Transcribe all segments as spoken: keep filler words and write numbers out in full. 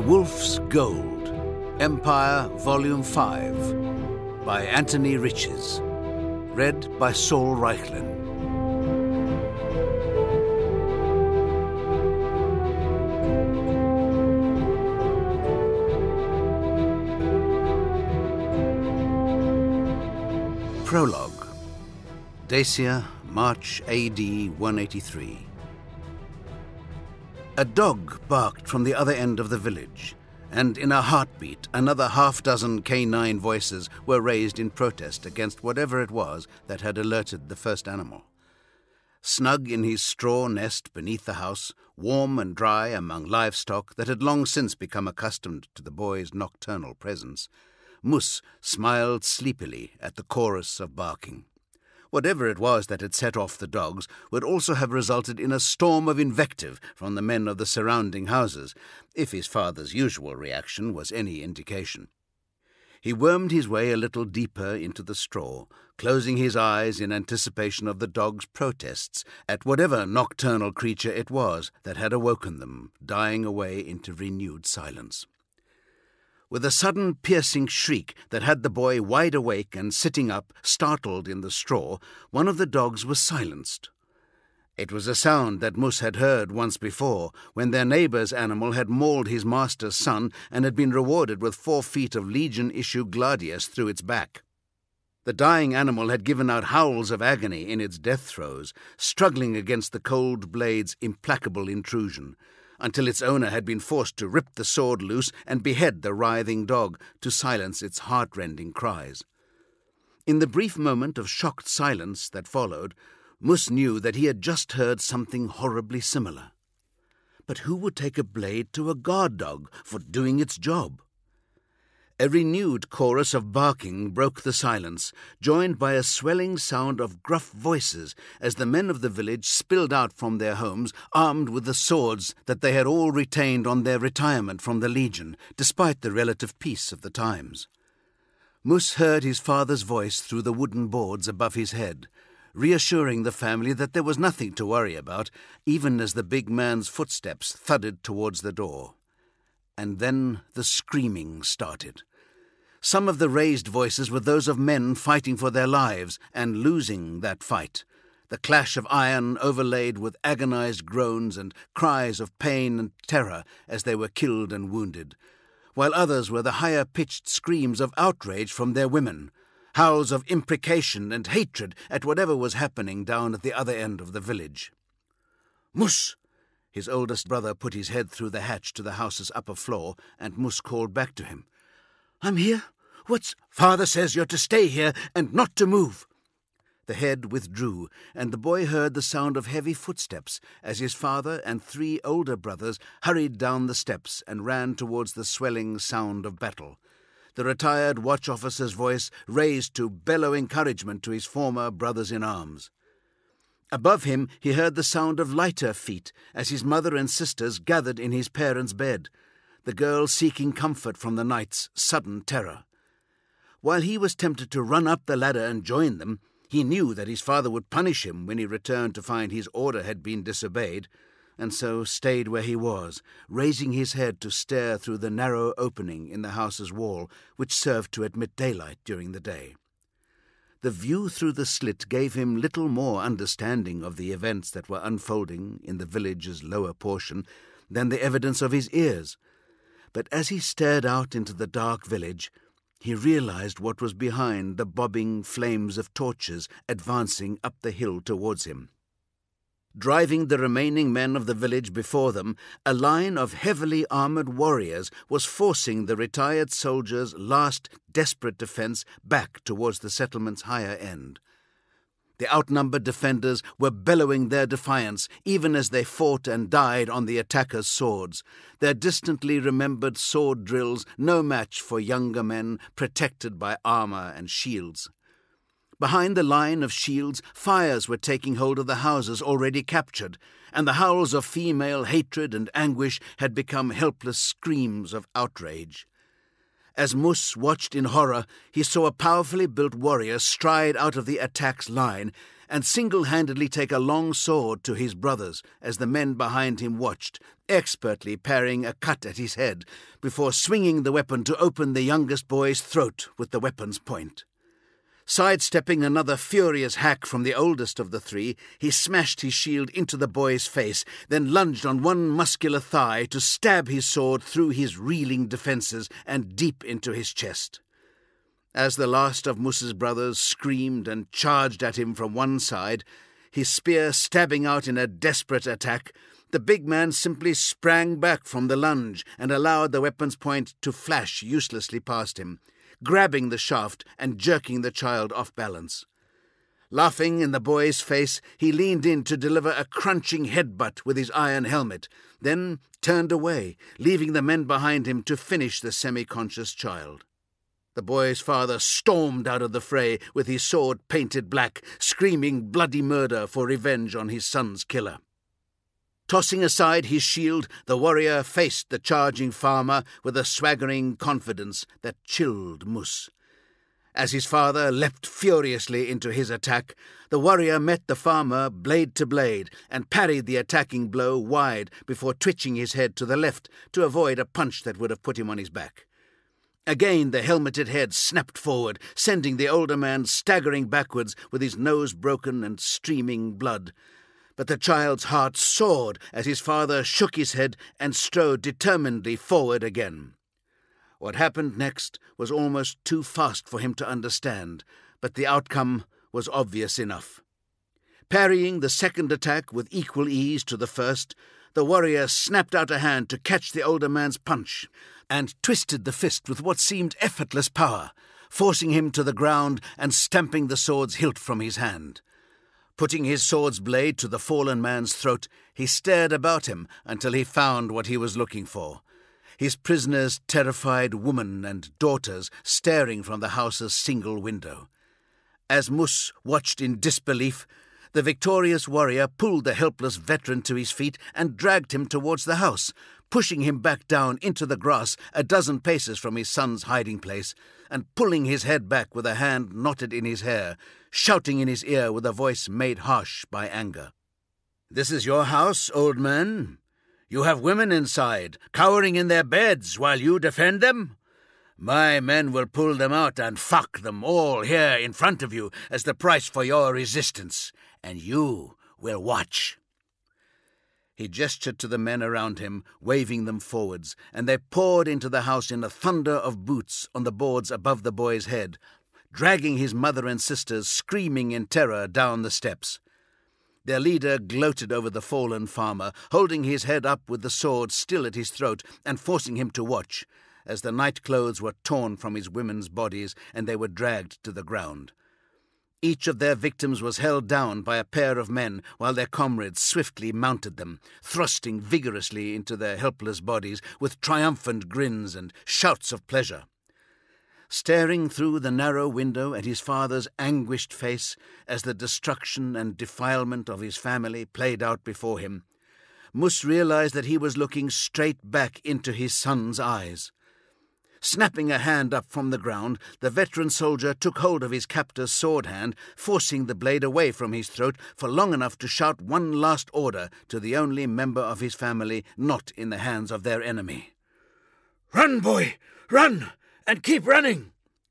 Wolf's Gold, Empire, Volume five, by Anthony Riches. Read by Saul Reichlin. Prologue. Dacia, March A D one eighty-three. A dog barked from the other end of the village, and in a heartbeat another half-dozen canine voices were raised in protest against whatever it was that had alerted the first animal. Snug in his straw nest beneath the house, warm and dry among livestock that had long since become accustomed to the boy's nocturnal presence, Mus smiled sleepily at the chorus of barking. Whatever it was that had set off the dogs would also have resulted in a storm of invective from the men of the surrounding houses, if his father's usual reaction was any indication. He wormed his way a little deeper into the straw, closing his eyes in anticipation of the dogs' protests at whatever nocturnal creature it was that had awoken them, dying away into renewed silence. With a sudden piercing shriek that had the boy wide awake and sitting up, startled in the straw, one of the dogs was silenced. It was a sound that Mus had heard once before, when their neighbour's animal had mauled his master's son and had been rewarded with four feet of Legion-issue gladius through its back. The dying animal had given out howls of agony in its death throes, struggling against the cold blade's implacable intrusion, until its owner had been forced to rip the sword loose and behead the writhing dog to silence its heart-rending cries. In the brief moment of shocked silence that followed, Mus knew that he had just heard something horribly similar. But who would take a blade to a guard dog for doing its job? A renewed chorus of barking broke the silence, joined by a swelling sound of gruff voices as the men of the village spilled out from their homes, armed with the swords that they had all retained on their retirement from the Legion, despite the relative peace of the times. Mus heard his father's voice through the wooden boards above his head, reassuring the family that there was nothing to worry about, even as the big man's footsteps thudded towards the door. And then the screaming started. Some of the raised voices were those of men fighting for their lives and losing that fight, the clash of iron overlaid with agonized groans and cries of pain and terror as they were killed and wounded, while others were the higher-pitched screams of outrage from their women, howls of imprecation and hatred at whatever was happening down at the other end of the village. "Mus!" His oldest brother put his head through the hatch to the house's upper floor, and Mus called back to him. "I'm here. What's—" "Father says you're to stay here and not to move." The head withdrew, and the boy heard the sound of heavy footsteps as his father and three older brothers hurried down the steps and ran towards the swelling sound of battle. The retired watch officer's voice raised to bellow encouragement to his former brothers-in-arms. Above him he heard the sound of lighter feet as his mother and sisters gathered in his parents' bed, the girl seeking comfort from the night's sudden terror. While he was tempted to run up the ladder and join them, he knew that his father would punish him when he returned to find his order had been disobeyed, and so stayed where he was, raising his head to stare through the narrow opening in the house's wall which served to admit daylight during the day. The view through the slit gave him little more understanding of the events that were unfolding in the village's lower portion than the evidence of his ears. But as he stared out into the dark village, he realized what was behind the bobbing flames of torches advancing up the hill towards him. Driving the remaining men of the village before them, a line of heavily armoured warriors was forcing the retired soldiers' last desperate defence back towards the settlement's higher end. The outnumbered defenders were bellowing their defiance even as they fought and died on the attackers' swords, their distantly remembered sword drills no match for younger men protected by armour and shields. Behind the line of shields, fires were taking hold of the houses already captured, and the howls of female hatred and anguish had become helpless screams of outrage. As Mus watched in horror, he saw a powerfully built warrior stride out of the attack's line and single-handedly take a long sword to his brothers as the men behind him watched, expertly parrying a cut at his head before swinging the weapon to open the youngest boy's throat with the weapon's point. Sidestepping another furious hack from the oldest of the three, he smashed his shield into the boy's face, then lunged on one muscular thigh to stab his sword through his reeling defences and deep into his chest. As the last of Mus's brothers screamed and charged at him from one side, his spear stabbing out in a desperate attack, the big man simply sprang back from the lunge and allowed the weapon's point to flash uselessly past him, grabbing the shaft and jerking the child off balance. Laughing in the boy's face, he leaned in to deliver a crunching headbutt with his iron helmet, then turned away, leaving the men behind him to finish the semi-conscious child. The boy's father stormed out of the fray with his sword painted black, screaming bloody murder for revenge on his son's killer. Tossing aside his shield, the warrior faced the charging farmer with a swaggering confidence that chilled Mus. As his father leapt furiously into his attack, the warrior met the farmer blade to blade and parried the attacking blow wide before twitching his head to the left to avoid a punch that would have put him on his back. Again the helmeted head snapped forward, sending the older man staggering backwards with his nose broken and streaming blood. But the child's heart soared as his father shook his head and strode determinedly forward again. What happened next was almost too fast for him to understand, but the outcome was obvious enough. Parrying the second attack with equal ease to the first, the warrior snapped out a hand to catch the older man's punch, and twisted the fist with what seemed effortless power, forcing him to the ground and stamping the sword's hilt from his hand. Putting his sword's blade to the fallen man's throat, he stared about him until he found what he was looking for. His prisoner's terrified woman and daughters staring from the house's single window. As Mus watched in disbelief, the victorious warrior pulled the helpless veteran to his feet and dragged him towards the house, pushing him back down into the grass a dozen paces from his son's hiding place, and pulling his head back with a hand knotted in his hair, shouting in his ear with a voice made harsh by anger. "This is your house, old man? You have women inside, cowering in their beds while you defend them? My men will pull them out and fuck them all here in front of you as the price for your resistance, and you will watch." He gestured to the men around him, waving them forwards, and they poured into the house in a thunder of boots on the boards above the boy's head, dragging his mother and sisters screaming in terror down the steps. Their leader gloated over the fallen farmer, holding his head up with the sword still at his throat and forcing him to watch, as the nightclothes were torn from his women's bodies and they were dragged to the ground. Each of their victims was held down by a pair of men while their comrades swiftly mounted them, thrusting vigorously into their helpless bodies with triumphant grins and shouts of pleasure. Staring through the narrow window at his father's anguished face as the destruction and defilement of his family played out before him, Mus realized that he was looking straight back into his son's eyes. Snapping a hand up from the ground, the veteran soldier took hold of his captor's sword hand, forcing the blade away from his throat for long enough to shout one last order to the only member of his family not in the hands of their enemy. "Run, boy! Run! And keep running!"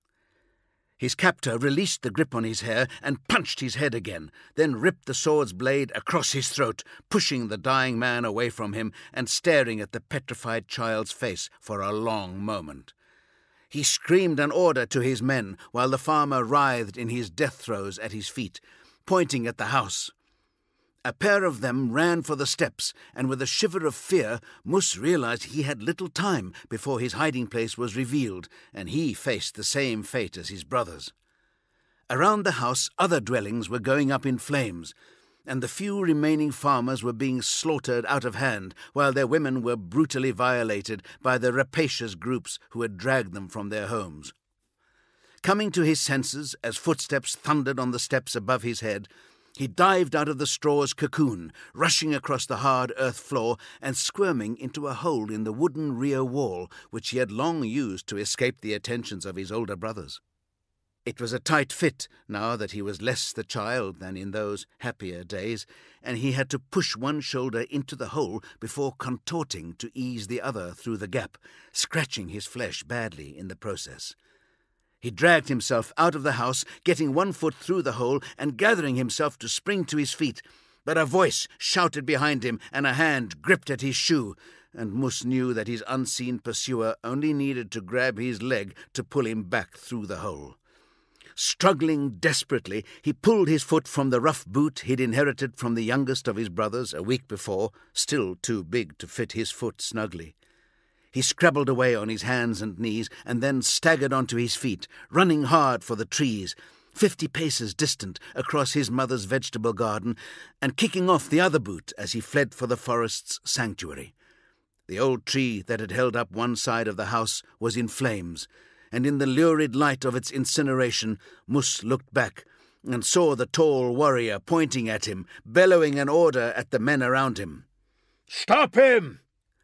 His captor released the grip on his hair and punched his head again, then ripped the sword's blade across his throat, pushing the dying man away from him and staring at the petrified child's face for a long moment. He screamed an order to his men while the farmer writhed in his death throes at his feet, pointing at the house. A pair of them ran for the steps, and with a shiver of fear, Mus realized he had little time before his hiding place was revealed, and he faced the same fate as his brothers. Around the house, other dwellings were going up in flames, and the few remaining farmers were being slaughtered out of hand, while their women were brutally violated by the rapacious groups who had dragged them from their homes. Coming to his senses as footsteps thundered on the steps above his head, he dived out of the straw's cocoon, rushing across the hard earth floor and squirming into a hole in the wooden rear wall which he had long used to escape the attentions of his older brothers. It was a tight fit, now that he was less the child than in those happier days, and he had to push one shoulder into the hole before contorting to ease the other through the gap, scratching his flesh badly in the process. He dragged himself out of the house, getting one foot through the hole and gathering himself to spring to his feet, but a voice shouted behind him and a hand gripped at his shoe, and Mus knew that his unseen pursuer only needed to grab his leg to pull him back through the hole. Struggling desperately, he pulled his foot from the rough boot he'd inherited from the youngest of his brothers a week before, still too big to fit his foot snugly. He scrabbled away on his hands and knees and then staggered onto his feet, running hard for the trees, fifty paces distant across his mother's vegetable garden, and kicking off the other boot as he fled for the forest's sanctuary. The old tree that had held up one side of the house was in flames, and in the lurid light of its incineration, Mus looked back and saw the tall warrior pointing at him, bellowing an order at the men around him. "Stop him!"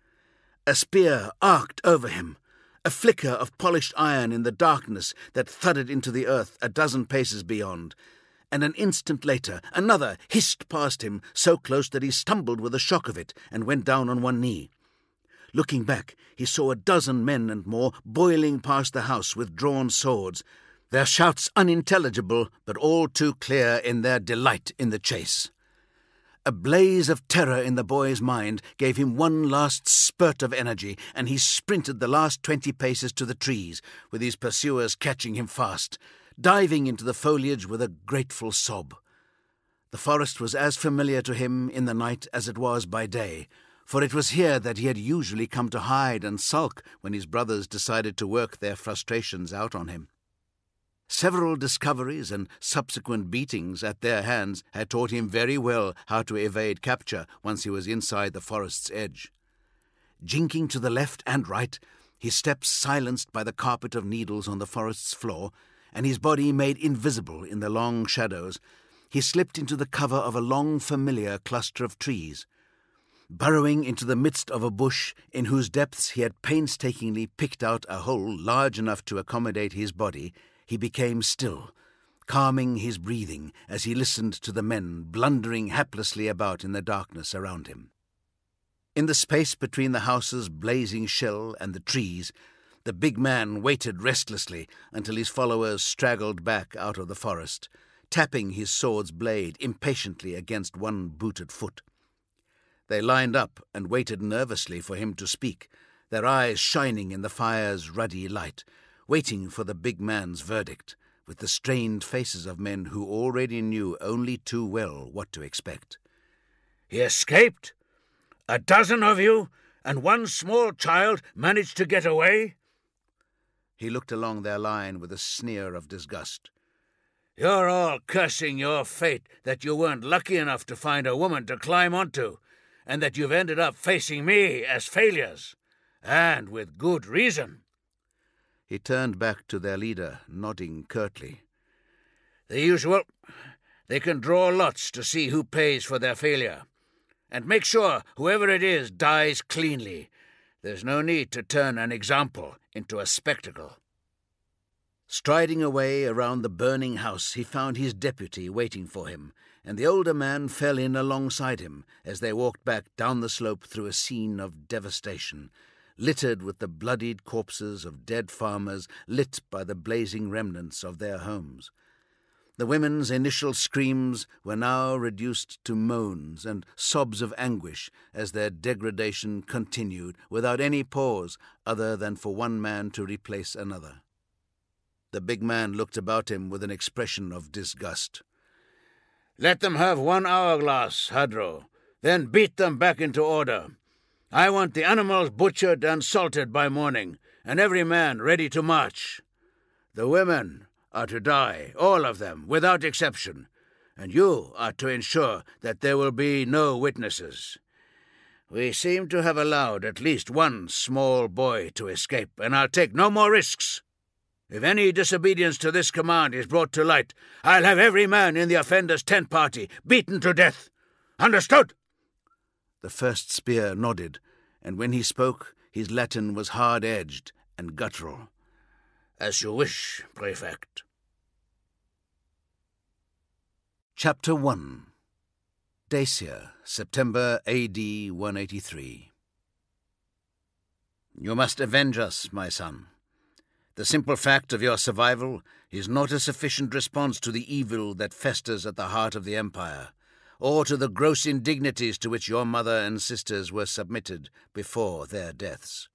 A spear arced over him, a flicker of polished iron in the darkness that thudded into the earth a dozen paces beyond, and an instant later another hissed past him so close that he stumbled with the shock of it and went down on one knee. Looking back, he saw a dozen men and more boiling past the house with drawn swords, their shouts unintelligible but all too clear in their delight in the chase. A blaze of terror in the boy's mind gave him one last spurt of energy, and he sprinted the last twenty paces to the trees, with his pursuers catching him fast, diving into the foliage with a grateful sob. The forest was as familiar to him in the night as it was by day, for it was here that he had usually come to hide and sulk when his brothers decided to work their frustrations out on him. Several discoveries and subsequent beatings at their hands had taught him very well how to evade capture once he was inside the forest's edge. Jinking to the left and right, his steps silenced by the carpet of needles on the forest's floor, and his body made invisible in the long shadows, he slipped into the cover of a long familiar cluster of trees. Burrowing into the midst of a bush in whose depths he had painstakingly picked out a hole large enough to accommodate his body, he became still, calming his breathing as he listened to the men blundering haplessly about in the darkness around him. In the space between the house's blazing shell and the trees, the big man waited restlessly until his followers straggled back out of the forest, tapping his sword's blade impatiently against one booted foot. They lined up and waited nervously for him to speak, their eyes shining in the fire's ruddy light, waiting for the big man's verdict, with the strained faces of men who already knew only too well what to expect. "He escaped? A dozen of you, and one small child managed to get away?" He looked along their line with a sneer of disgust. "You're all cursing your fate that you weren't lucky enough to find a woman to climb onto, and that you've ended up facing me as failures, and with good reason." He turned back to their leader, nodding curtly. "The usual. They can draw lots to see who pays for their failure. And make sure whoever it is dies cleanly. There's no need to turn an example into a spectacle." Striding away around the burning house, he found his deputy waiting for him, and the older man fell in alongside him as they walked back down the slope through a scene of devastation, littered with the bloodied corpses of dead farmers lit by the blazing remnants of their homes. The women's initial screams were now reduced to moans and sobs of anguish as their degradation continued without any pause other than for one man to replace another. The big man looked about him with an expression of disgust. "Let them have one hourglass, Hadro, then beat them back into order. I want the animals butchered and salted by morning, and every man ready to march. The women are to die, all of them, without exception, and you are to ensure that there will be no witnesses. We seem to have allowed at least one small boy to escape, and I'll take no more risks. If any disobedience to this command is brought to light, I'll have every man in the offender's tent party beaten to death. Understood?" The first spear nodded, and when he spoke, his Latin was hard-edged and guttural. "As you wish, Prefect." Chapter one. Dacia, September A D one eighty-three. You must avenge us, my son. The simple fact of your survival is not a sufficient response to the evil that festers at the heart of the empire, or to the gross indignities to which your mother and sisters were submitted before their deaths.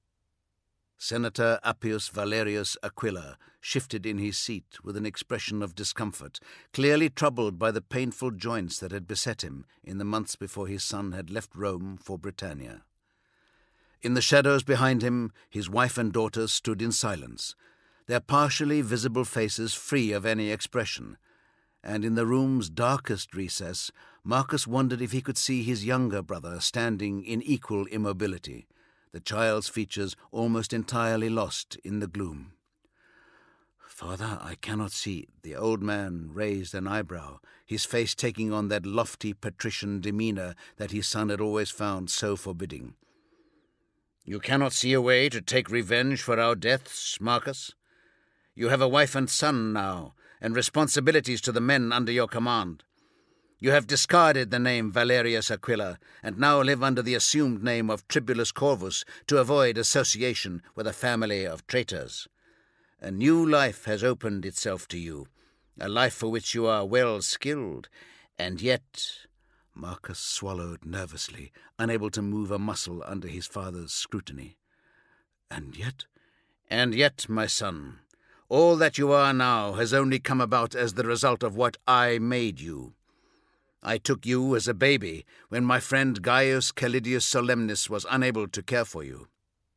Senator Appius Valerius Aquila shifted in his seat with an expression of discomfort, clearly troubled by the painful joints that had beset him in the months before his son had left Rome for Britannia. In the shadows behind him, his wife and daughters stood in silence, their partially visible faces free of any expression, and in the room's darkest recess, Marcus wondered if he could see his younger brother standing in equal immobility, the child's features almost entirely lost in the gloom. "Father, I cannot see." The old man raised an eyebrow, his face taking on that lofty patrician demeanour that his son had always found so forbidding. "You cannot see a way to take revenge for our deaths, Marcus? You have a wife and son now, and responsibilities to the men under your command. You have discarded the name Valerius Aquila, and now live under the assumed name of Tribulus Corvus to avoid association with a family of traitors. A new life has opened itself to you, a life for which you are well skilled, and yet—" Marcus swallowed nervously, unable to move a muscle under his father's scrutiny. "And yet?" "And yet, my son, all that you are now has only come about as the result of what I made you. I took you as a baby when my friend Gaius Calidius Solemnis was unable to care for you."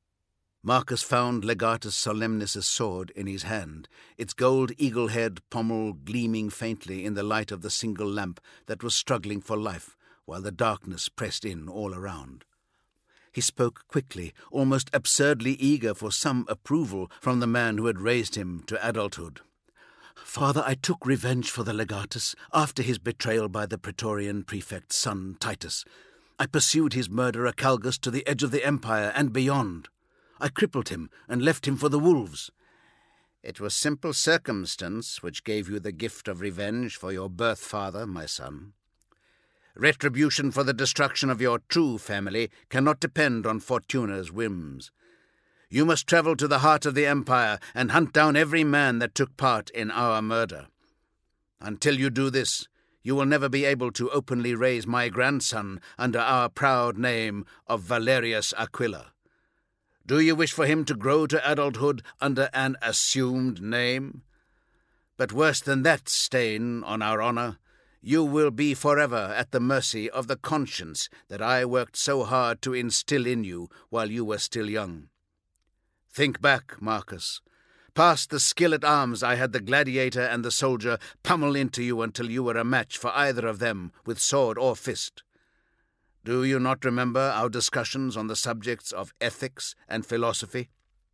Marcus found Legatus Solemnis' sword in his hand, its gold eagle-head pommel gleaming faintly in the light of the single lamp that was struggling for life while the darkness pressed in all around. He spoke quickly, almost absurdly eager for some approval from the man who had raised him to adulthood. "Father, I took revenge for the legatus after his betrayal by the Praetorian prefect's son, Titus. I pursued his murderer Calgus to the edge of the empire and beyond. I crippled him and left him for the wolves." "It was simple circumstance which gave you the gift of revenge for your birth father, my son. Retribution for the destruction of your true family cannot depend on Fortuna's whims. You must travel to the heart of the empire and hunt down every man that took part in our murder. Until you do this, you will never be able to openly raise my grandson under our proud name of Valerius Aquila. Do you wish for him to grow to adulthood under an assumed name? But worse than that stain on our honour, you will be forever at the mercy of the conscience that I worked so hard to instill in you while you were still young. Think back, Marcus. Past the skill at arms I had the gladiator and the soldier pummel into you until you were a match for either of them with sword or fist. Do you not remember our discussions on the subjects of ethics and philosophy?"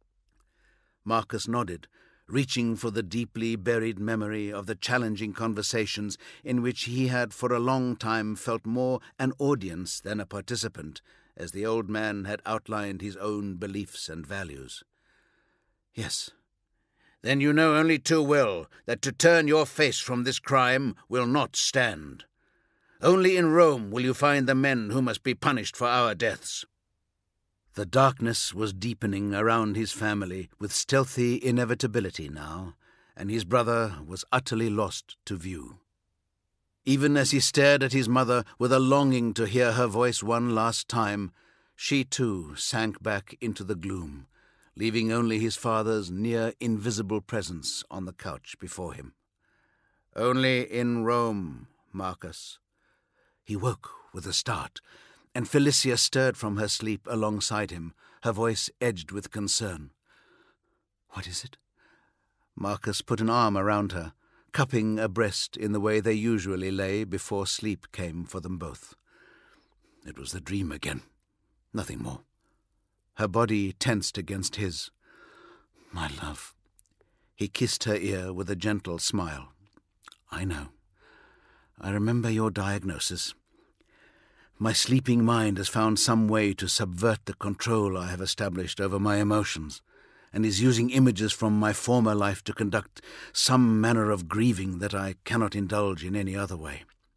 Marcus nodded, reaching for the deeply buried memory of the challenging conversations in which he had for a long time felt more an audience than a participant, as the old man had outlined his own beliefs and values. "Yes." "Then you know only too well that to turn your face from this crime will not stand. Only in Rome will you find the men who must be punished for our deaths." The darkness was deepening around his family with stealthy inevitability now, and his brother was utterly lost to view. Even as he stared at his mother with a longing to hear her voice one last time, she too sank back into the gloom, leaving only his father's near-invisible presence on the couch before him. "Only in Rome, Marcus." He woke with a start, and Felicia stirred from her sleep alongside him, her voice edged with concern. "What is it?" Marcus put an arm around her, cupping a breast in the way they usually lay before sleep came for them both. It was the dream again, nothing more. Her body tensed against his. "My love." He kissed her ear with a gentle smile. "I know. I remember your diagnosis. My sleeping mind has found some way to subvert the control I have established over my emotions, and is using images from my former life to conduct some manner of grieving that I cannot indulge in any other way.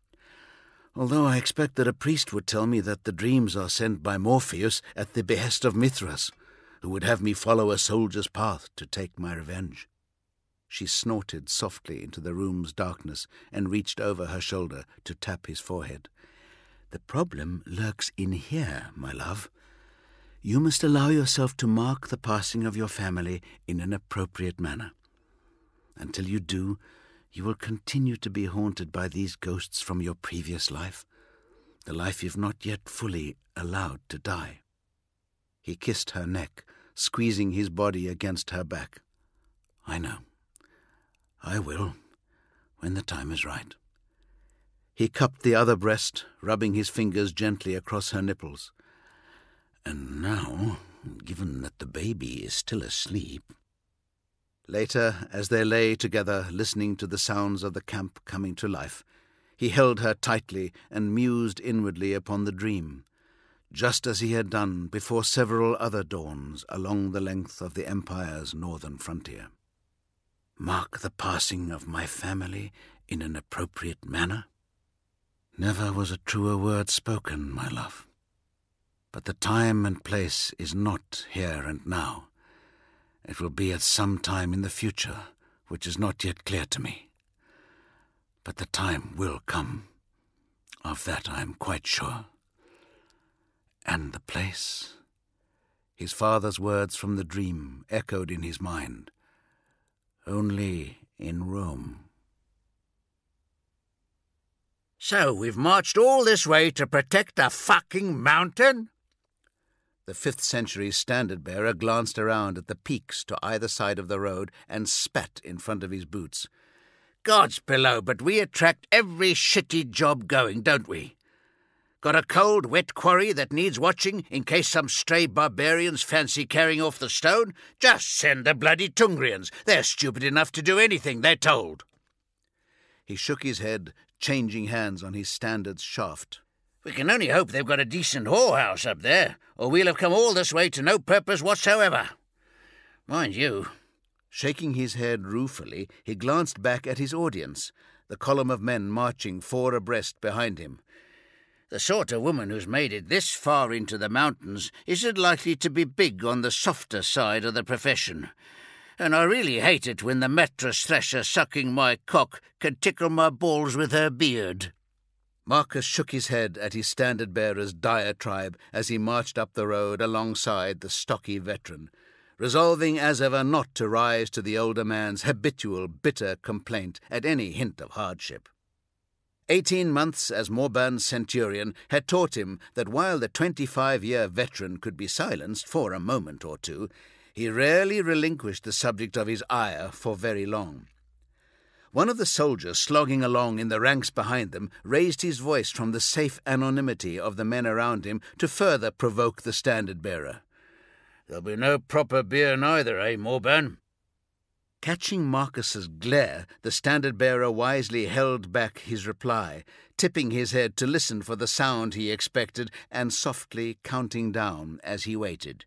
Although I expect that a priest would tell me that the dreams are sent by Morpheus at the behest of Mithras, who would have me follow a soldier's path to take my revenge." She snorted softly into the room's darkness and reached over her shoulder to tap his forehead. "The problem lurks in here, my love. You must allow yourself to mark the passing of your family in an appropriate manner. Until you do, you will continue to be haunted by these ghosts from your previous life, the life you've not yet fully allowed to die." He kissed her neck, squeezing his body against her back. "I know. I will, when the time is right." He cupped the other breast, rubbing his fingers gently across her nipples. "And now, given that the baby is still asleep—" Later, as they lay together listening to the sounds of the camp coming to life, he held her tightly and mused inwardly upon the dream, just as he had done before several other dawns along the length of the Empire's northern frontier. Mark the passing of my family in an appropriate manner? Never was a truer word spoken, my love. But the time and place is not here and now. It will be at some time in the future, which is not yet clear to me. But the time will come. Of that I am quite sure. And the place? His father's words from the dream echoed in his mind. Only in Rome. So we've marched all this way to protect a fucking mountain? The fifth century standard-bearer glanced around at the peaks to either side of the road and spat in front of his boots. Gods below, but we attract every shitty job going, don't we? Got a cold, wet quarry that needs watching in case some stray barbarians fancy carrying off the stone? Just send the bloody Tungrians. They're stupid enough to do anything they're told. He shook his head, changing hands on his standard's shaft. We can only hope they've got a decent whorehouse up there, or we'll have come all this way to no purpose whatsoever. Mind you. Shaking his head ruefully, he glanced back at his audience, the column of men marching four abreast behind him. The sort of woman who's made it this far into the mountains isn't likely to be big on the softer side of the profession. And I really hate it when the mattress thresher sucking my cock can tickle my balls with her beard. Marcus shook his head at his standard-bearer's diatribe as he marched up the road alongside the stocky veteran, resolving as ever not to rise to the older man's habitual bitter complaint at any hint of hardship. Eighteen months as Morban's centurion had taught him that while the twenty-five-year veteran could be silenced for a moment or two, he rarely relinquished the subject of his ire for very long. One of the soldiers slogging along in the ranks behind them raised his voice from the safe anonymity of the men around him to further provoke the standard-bearer. There'll be no proper beer neither, eh, Morban? Catching Marcus's glare, the standard-bearer wisely held back his reply, tipping his head to listen for the sound he expected and softly counting down as he waited.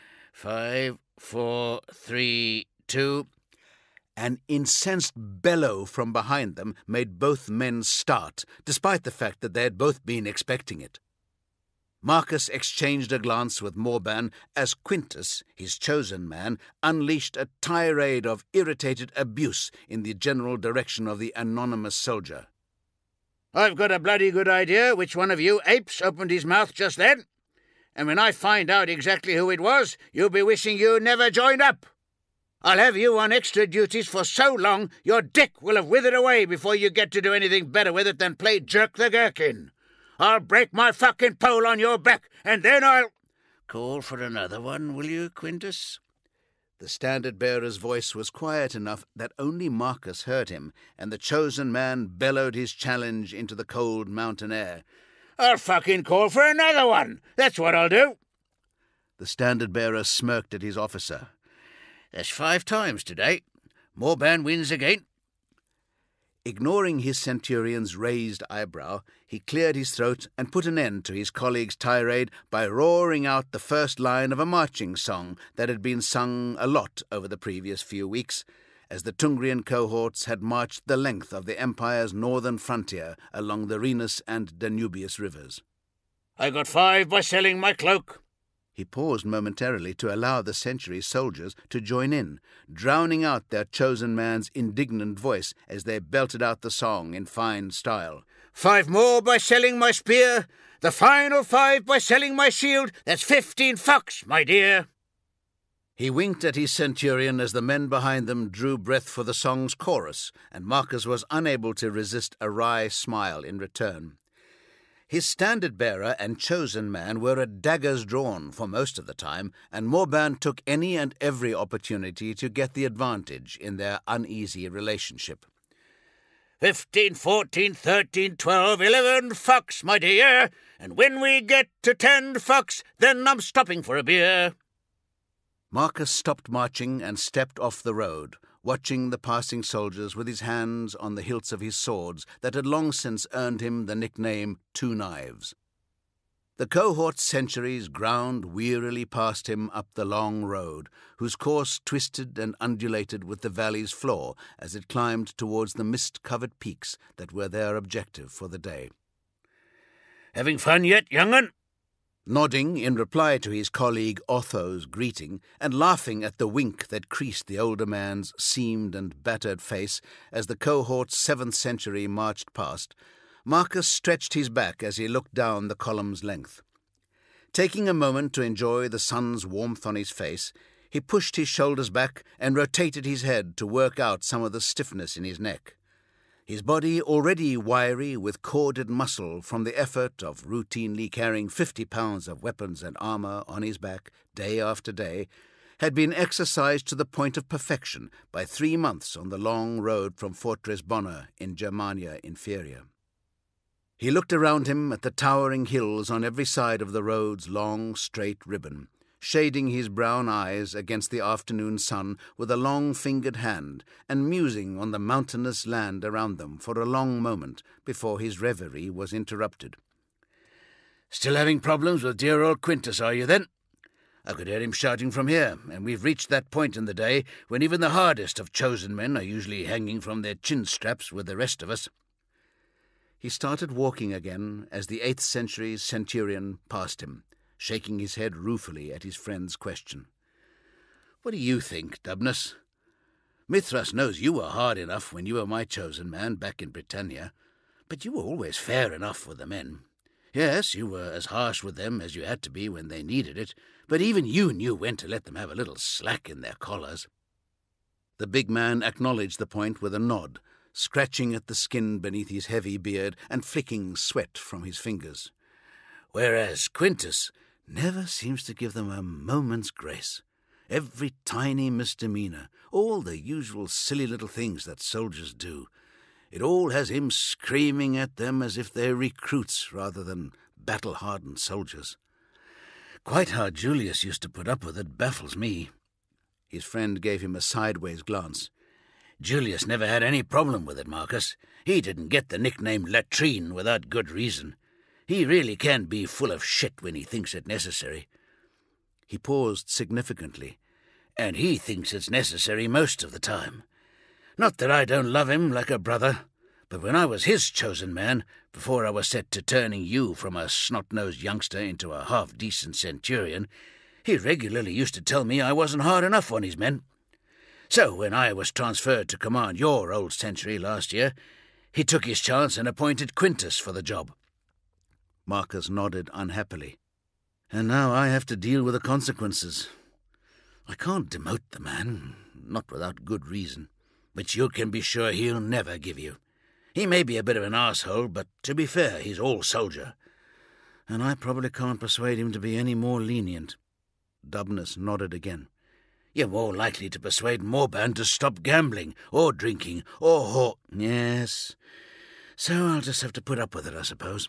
Five, four, three, two... An incensed bellow from behind them made both men start, despite the fact that they had both been expecting it. Marcus exchanged a glance with Morban as Quintus, his chosen man, unleashed a tirade of irritated abuse in the general direction of the anonymous soldier. I've got a bloody good idea which one of you apes opened his mouth just then, and when I find out exactly who it was, you'll be wishing you never joined up. I'll have you on extra duties for so long your dick will have withered away before you get to do anything better with it than play jerk the gherkin. I'll break my fucking pole on your back, and then I'll... Call for another one, will you, Quintus? The standard-bearer's voice was quiet enough that only Marcus heard him, and the chosen man bellowed his challenge into the cold mountain air. I'll fucking call for another one. That's what I'll do. The standard-bearer smirked at his officer. That's five times today. Morban wins again. Ignoring his centurion's raised eyebrow, he cleared his throat and put an end to his colleague's tirade by roaring out the first line of a marching song that had been sung a lot over the previous few weeks, as the Tungrian cohorts had marched the length of the empire's northern frontier along the Rhenus and Danubius rivers. I got five by selling my cloak. He paused momentarily to allow the century's soldiers to join in, drowning out their chosen man's indignant voice as they belted out the song in fine style. Five more by selling my spear. The final five by selling my shield. That's fifteen fucks, my dear. He winked at his centurion as the men behind them drew breath for the song's chorus, and Marcus was unable to resist a wry smile in return. His standard-bearer and chosen man were at daggers drawn for most of the time, and Morban took any and every opportunity to get the advantage in their uneasy relationship. Fifteen, fourteen, thirteen, twelve, eleven fucks, my dear, and when we get to ten fucks, then I'm stopping for a beer. Marcus stopped marching and stepped off the road, watching the passing soldiers with his hands on the hilts of his swords that had long since earned him the nickname Two Knives. The cohort's centuries ground wearily past him up the long road, whose course twisted and undulated with the valley's floor as it climbed towards the mist-covered peaks that were their objective for the day. Having fun yet, young'un? Nodding in reply to his colleague Otho's greeting, and laughing at the wink that creased the older man's seamed and battered face as the cohort's seventh century marched past, Marcus stretched his back as he looked down the column's length. Taking a moment to enjoy the sun's warmth on his face, he pushed his shoulders back and rotated his head to work out some of the stiffness in his neck. His body, already wiry with corded muscle from the effort of routinely carrying fifty pounds of weapons and armour on his back day after day, had been exercised to the point of perfection by three months on the long road from Fortress Bonner in Germania Inferior. He looked around him at the towering hills on every side of the road's long, straight ribbon, shading his brown eyes against the afternoon sun with a long-fingered hand, and musing on the mountainous land around them for a long moment before his reverie was interrupted. Still having problems with dear old Quintus, are you, then? I could hear him shouting from here, and we've reached that point in the day when even the hardest of chosen men are usually hanging from their chin-straps with the rest of us. He started walking again as the eighth century's centurion passed him, shaking his head ruefully at his friend's question. What do you think, Dubnus? Mithras knows you were hard enough when you were my chosen man back in Britannia, but you were always fair enough with the men. Yes, you were as harsh with them as you had to be when they needed it, but even you knew when to let them have a little slack in their collars. The big man acknowledged the point with a nod, scratching at the skin beneath his heavy beard and flicking sweat from his fingers. Whereas Quintus never seems to give them a moment's grace. Every tiny misdemeanour, all the usual silly little things that soldiers do, it all has him screaming at them as if they're recruits rather than battle-hardened soldiers. Quite how Julius used to put up with it baffles me. His friend gave him a sideways glance. Julius never had any problem with it, Marcus. He didn't get the nickname latrine without good reason. He really can be full of shit when he thinks it necessary. He paused significantly. And he thinks it's necessary most of the time. Not that I don't love him like a brother, but when I was his chosen man, before I was set to turning you from a snot-nosed youngster into a half-decent centurion, he regularly used to tell me I wasn't hard enough on his men. So when I was transferred to command your old century last year, he took his chance and appointed Quintus for the job. Marcus nodded unhappily. And now I have to deal with the consequences. I can't demote the man, not without good reason, which you can be sure he'll never give you. He may be a bit of an arsehole, but to be fair, he's all soldier. And I probably can't persuade him to be any more lenient. Dubnus nodded again. You're more likely to persuade Morban to stop gambling, or drinking, or whore... Yes, so I'll just have to put up with it, I suppose.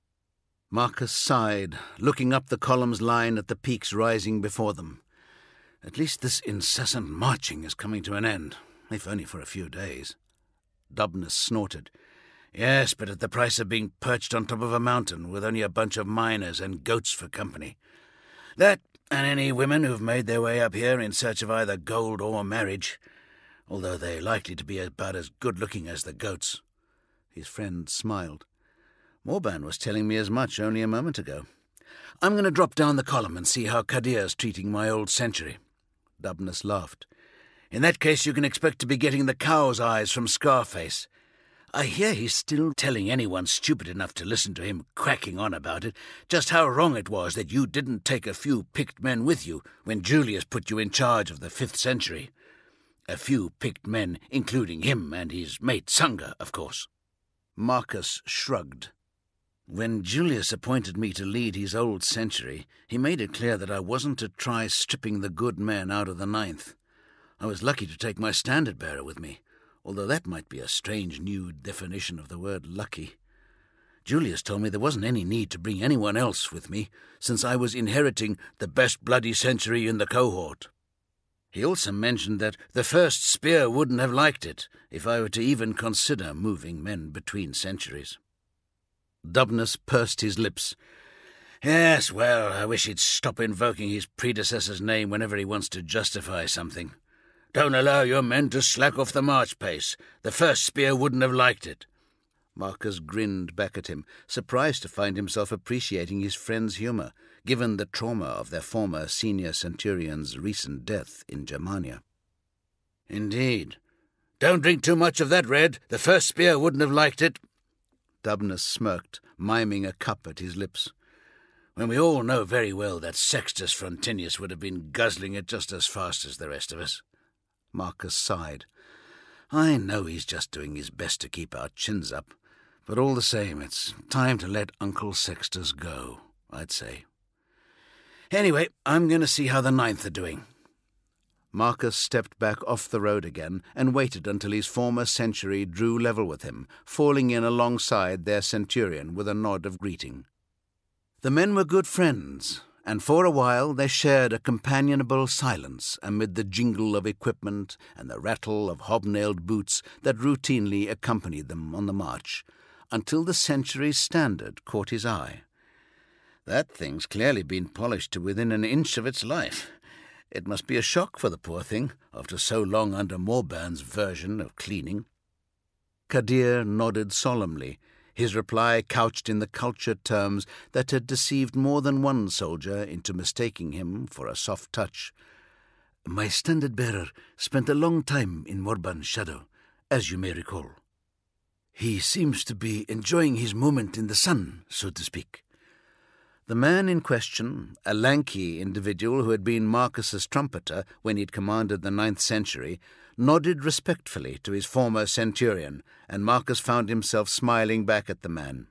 Marcus sighed, looking up the column's line at the peaks rising before them. At least this incessant marching is coming to an end, if only for a few days. Dubnus snorted. Yes, but at the price of being perched on top of a mountain with only a bunch of miners and goats for company. That, and any women who've made their way up here in search of either gold or marriage. although they're likely to be about as good-looking as the goats." His friend smiled. "Morban was telling me as much only a moment ago. I'm going to drop down the column and see how Kadir's treating my old century." Dubnus laughed. "In that case, you can expect to be getting the cow's eyes from Scarface. I hear he's still telling anyone stupid enough to listen to him cracking on about it just how wrong it was that you didn't take a few picked men with you when Julius put you in charge of the fifth century. A few picked men, including him and his mate Sanga, of course." Marcus shrugged. "When Julius appointed me to lead his old century, he made it clear that I wasn't to try stripping the good men out of the ninth. I was lucky to take my standard-bearer with me, although that might be a strange new definition of the word lucky. Julius told me there wasn't any need to bring anyone else with me, since I was inheriting the best bloody century in the cohort. He also mentioned that the first spear wouldn't have liked it if I were to even consider moving men between centuries." Dubnus pursed his lips. "Yes, well, I wish he'd stop invoking his predecessor's name whenever he wants to justify something. Don't allow your men to slack off the march pace. The first spear wouldn't have liked it." Marcus grinned back at him, surprised to find himself appreciating his friend's humour, given the trauma of their former senior centurion's recent death in Germania. "Indeed. Don't drink too much of that, Red. The first spear wouldn't have liked it." Dubnus smirked, miming a cup at his lips. "When we all know very well that Sextus Frontinius would have been guzzling it just as fast as the rest of us." Marcus sighed. "I know he's just doing his best to keep our chins up, but all the same, it's time to let Uncle Sextus go, I'd say. Anyway, I'm going to see how the ninth are doing." Marcus stepped back off the road again and waited until his former century drew level with him, falling in alongside their centurion with a nod of greeting. The men were good friends, and for a while they shared a companionable silence amid the jingle of equipment and the rattle of hobnailed boots that routinely accompanied them on the march, until the century's standard caught his eye. That thing's clearly been polished to within an inch of its life. It must be a shock for the poor thing, after so long under Morban's version of cleaning. Kadir nodded solemnly, his reply couched in the cultured terms that had deceived more than one soldier into mistaking him for a soft touch. "My standard-bearer spent a long time in Morban's shadow, as you may recall. He seems to be enjoying his moment in the sun, so to speak." The man in question, a lanky individual who had been Marcus's trumpeter when he'd commanded the ninth century, nodded respectfully to his former centurion, and Marcus found himself smiling back at the man.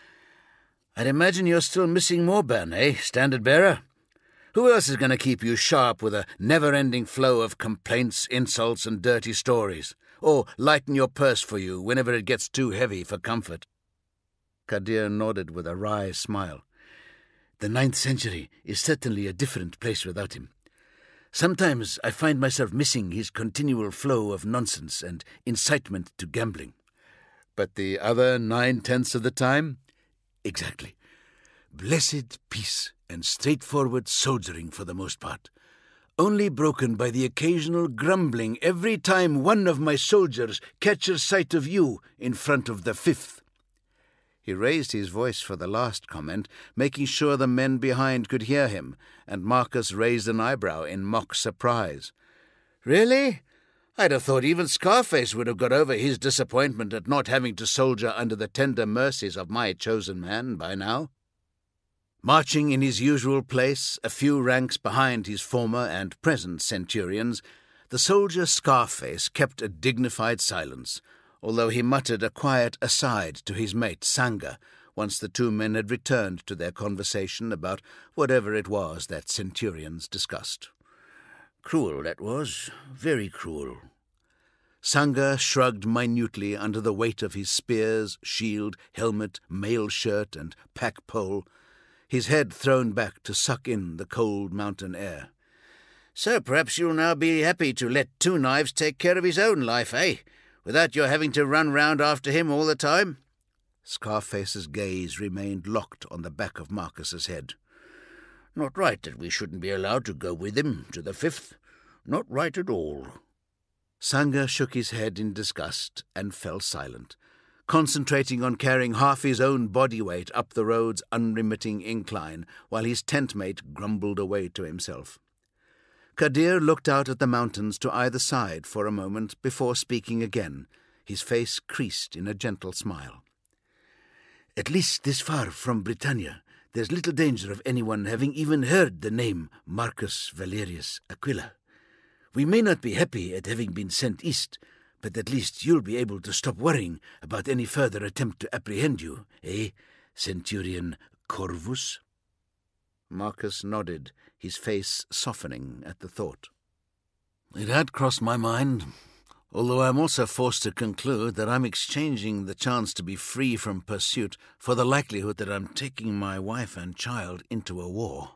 "I'd imagine you're still missing Morban, eh, standard-bearer? Who else is going to keep you sharp with a never-ending flow of complaints, insults, and dirty stories, or lighten your purse for you whenever it gets too heavy for comfort?" Kadir nodded with a wry smile. "The ninth century is certainly a different place without him. Sometimes I find myself missing his continual flow of nonsense and incitement to gambling." "But the other nine-tenths of the time?" "Exactly. Blessed peace and straightforward soldiering for the most part, only broken by the occasional grumbling every time one of my soldiers catches sight of you in front of the fifth." He raised his voice for the last comment, making sure the men behind could hear him, and Marcus raised an eyebrow in mock surprise. "Really? I'd have thought even Scarface would have got over his disappointment at not having to soldier under the tender mercies of my chosen man by now." Marching in his usual place, a few ranks behind his former and present centurions, the soldier Scarface kept a dignified silence, although he muttered a quiet aside to his mate Sanga, once the two men had returned to their conversation about whatever it was that centurions discussed. "Cruel, that was. Very cruel." Sanga shrugged minutely under the weight of his spears, shield, helmet, mail shirt, and pack pole, his head thrown back to suck in the cold mountain air. "So perhaps you'll now be happy to let Two Knives take care of his own life, eh? Without your having to run round after him all the time?" Scarface's gaze remained locked on the back of Marcus's head. "Not right that we shouldn't be allowed to go with him to the fifth. Not right at all." Sanga shook his head in disgust and fell silent, concentrating on carrying half his own body weight up the road's unremitting incline, while his tent-mate grumbled away to himself. Kadir looked out at the mountains to either side for a moment before speaking again, his face creased in a gentle smile. "At least this far from Britannia, there's little danger of anyone having even heard the name Marcus Valerius Aquila. We may not be happy at having been sent east, but at least you'll be able to stop worrying about any further attempt to apprehend you, eh, Centurion Corvus?" Marcus nodded, his face softening at the thought. "It had crossed my mind, although I'm also forced to conclude that I'm exchanging the chance to be free from pursuit for the likelihood that I'm taking my wife and child into a war.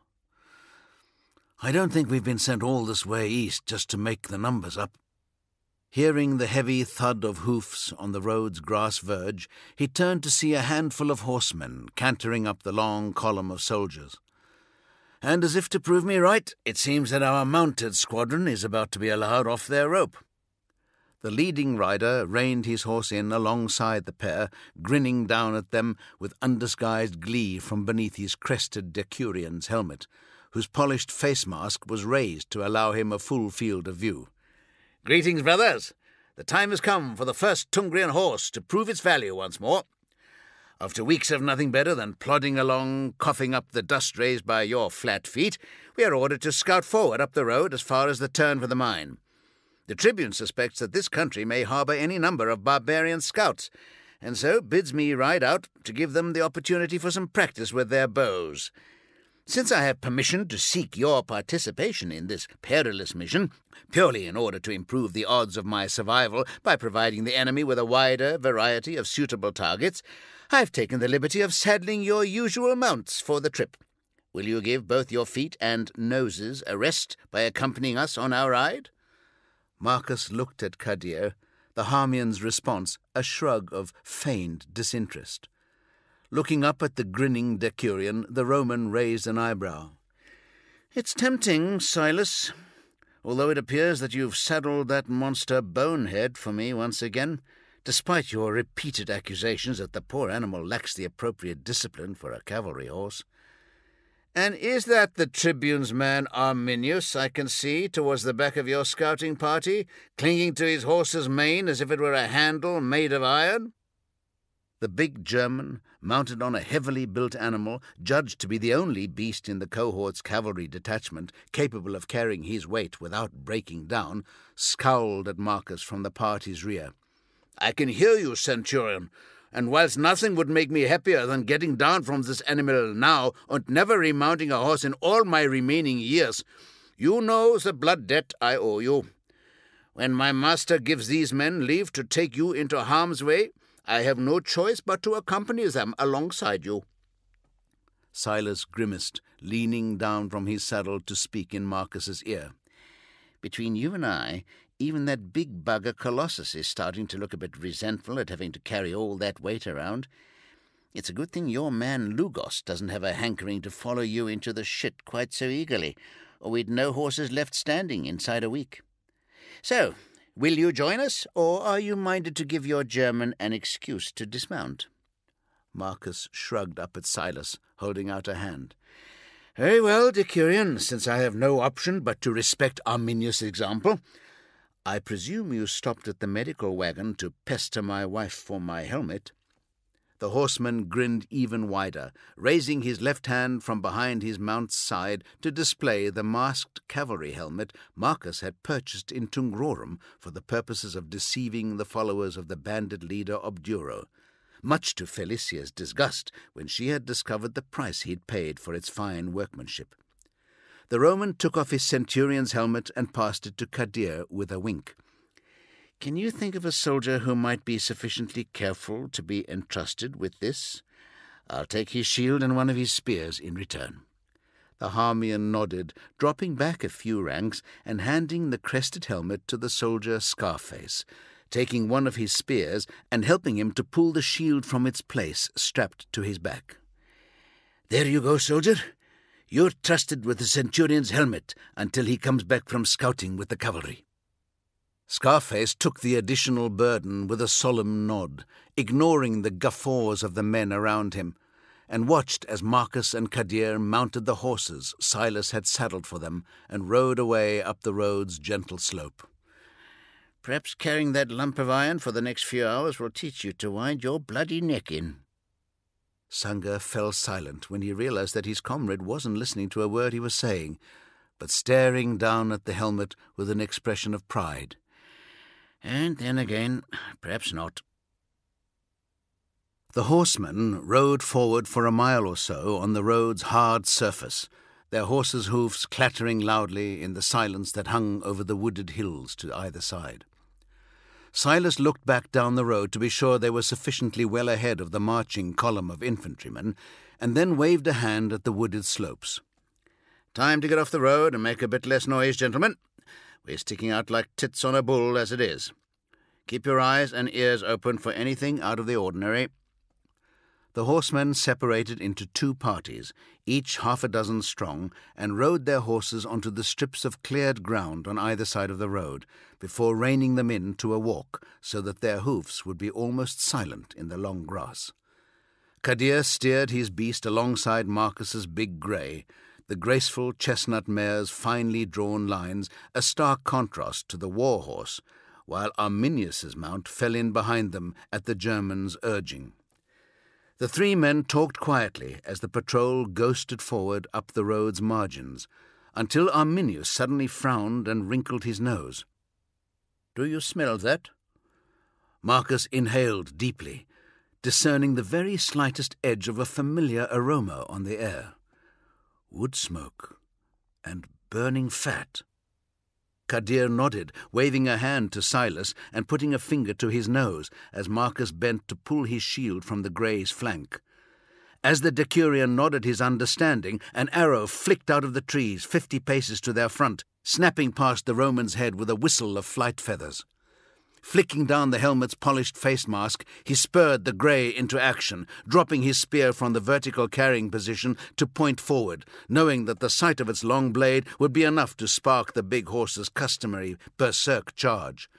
I don't think we've been sent all this way east just to make the numbers up." Hearing the heavy thud of hoofs on the road's grass verge, he turned to see a handful of horsemen cantering up the long column of soldiers. "And as if to prove me right, it seems that our mounted squadron is about to be allowed off their rope." The leading rider reined his horse in alongside the pair, grinning down at them with undisguised glee from beneath his crested decurian's helmet, whose polished face mask was raised to allow him a full field of view. "Greetings, brothers. The time has come for the first Tungrian horse to prove its value once more. After weeks of nothing better than plodding along, coughing up the dust raised by your flat feet, we are ordered to scout forward up the road as far as the turn for the mine. The Tribune suspects that this country may harbour any number of barbarian scouts, and so bids me ride out to give them the opportunity for some practice with their bows. Since I have permission to seek your participation in this perilous mission, purely in order to improve the odds of my survival by providing the enemy with a wider variety of suitable targets, I've taken the liberty of saddling your usual mounts for the trip. Will you give both your feet and noses a rest by accompanying us on our ride?" Marcus looked at Kadir, the Harmian's response a shrug of feigned disinterest. Looking up at the grinning decurion, the Roman raised an eyebrow. "It's tempting, Silas, although it appears that you've saddled that monster Bonehead for me once again, despite your repeated accusations that the poor animal lacks the appropriate discipline for a cavalry horse. And is that the Tribune's man Arminius I can see towards the back of your scouting party, clinging to his horse's mane as if it were a handle made of iron?" The big German, mounted on a heavily built animal, judged to be the only beast in the cohort's cavalry detachment capable of carrying his weight without breaking down, scowled at Marcus from the party's rear. "I can hear you, Centurion, and whilst nothing would make me happier than getting down from this animal now and never remounting a horse in all my remaining years, you know the blood debt I owe you. When my master gives these men leave to take you into harm's way, I have no choice but to accompany them alongside you." Silas grimaced, leaning down from his saddle to speak in Marcus's ear. "Between you and I, even that big bugger Colossus is starting to look a bit resentful at having to carry all that weight around. It's a good thing your man Lugos doesn't have a hankering to follow you into the shit quite so eagerly, or we'd no horses left standing inside a week. So, will you join us, or are you minded to give your German an excuse to dismount?" Marcus shrugged up at Silas, holding out a hand. "Very well, Decurion, since I have no option but to respect Arminius' example. I presume you stopped at the medical wagon to pester my wife for my helmet." The horseman grinned even wider, raising his left hand from behind his mount's side to display the masked cavalry helmet Marcus had purchased in Tungrorum for the purposes of deceiving the followers of the bandit leader Obduro, much to Felicia's disgust when she had discovered the price he'd paid for its fine workmanship. The Roman took off his centurion's helmet and passed it to Kadir with a wink. "Can you think of a soldier who might be sufficiently careful to be entrusted with this? I'll take his shield and one of his spears in return." The Harmian nodded, dropping back a few ranks and handing the crested helmet to the soldier Scarface, taking one of his spears and helping him to pull the shield from its place strapped to his back. "There you go, soldier. You're trusted with the centurion's helmet until he comes back from scouting with the cavalry." Scarface took the additional burden with a solemn nod, ignoring the guffaws of the men around him, and watched as Marcus and Kadir mounted the horses Silas had saddled for them and rode away up the road's gentle slope. "Perhaps carrying that lump of iron for the next few hours will teach you to wind your bloody neck in." Sangha fell silent when he realized that his comrade wasn't listening to a word he was saying, but staring down at the helmet with an expression of pride. And then again, perhaps not. The horsemen rode forward for a mile or so on the road's hard surface, their horses' hoofs clattering loudly in the silence that hung over the wooded hills to either side. Silas looked back down the road to be sure they were sufficiently well ahead of the marching column of infantrymen, and then waved a hand at the wooded slopes. "Time to get off the road and make a bit less noise, gentlemen. We're sticking out like tits on a bull as it is. Keep your eyes and ears open for anything out of the ordinary." The horsemen separated into two parties, each half a dozen strong, and rode their horses onto the strips of cleared ground on either side of the road, before reining them in to a walk, so that their hoofs would be almost silent in the long grass. Kadir steered his beast alongside Marcus's big grey, the graceful chestnut mare's finely drawn lines a stark contrast to the war horse, while Arminius's mount fell in behind them at the German's urging. The three men talked quietly as the patrol ghosted forward up the road's margins, until Arminius suddenly frowned and wrinkled his nose. "Do you smell that?" Marcus inhaled deeply, discerning the very slightest edge of a familiar aroma on the air. Wood smoke and burning fat. Kadir nodded, waving a hand to Silas and putting a finger to his nose as Marcus bent to pull his shield from the grey's flank. As the Decurion nodded his understanding, an arrow flicked out of the trees fifty paces to their front, snapping past the Roman's head with a whistle of flight feathers. Flicking down the helmet's polished face mask, he spurred the grey into action, dropping his spear from the vertical carrying position to point forward, knowing that the sight of its long blade would be enough to spark the big horse's customary berserk charge.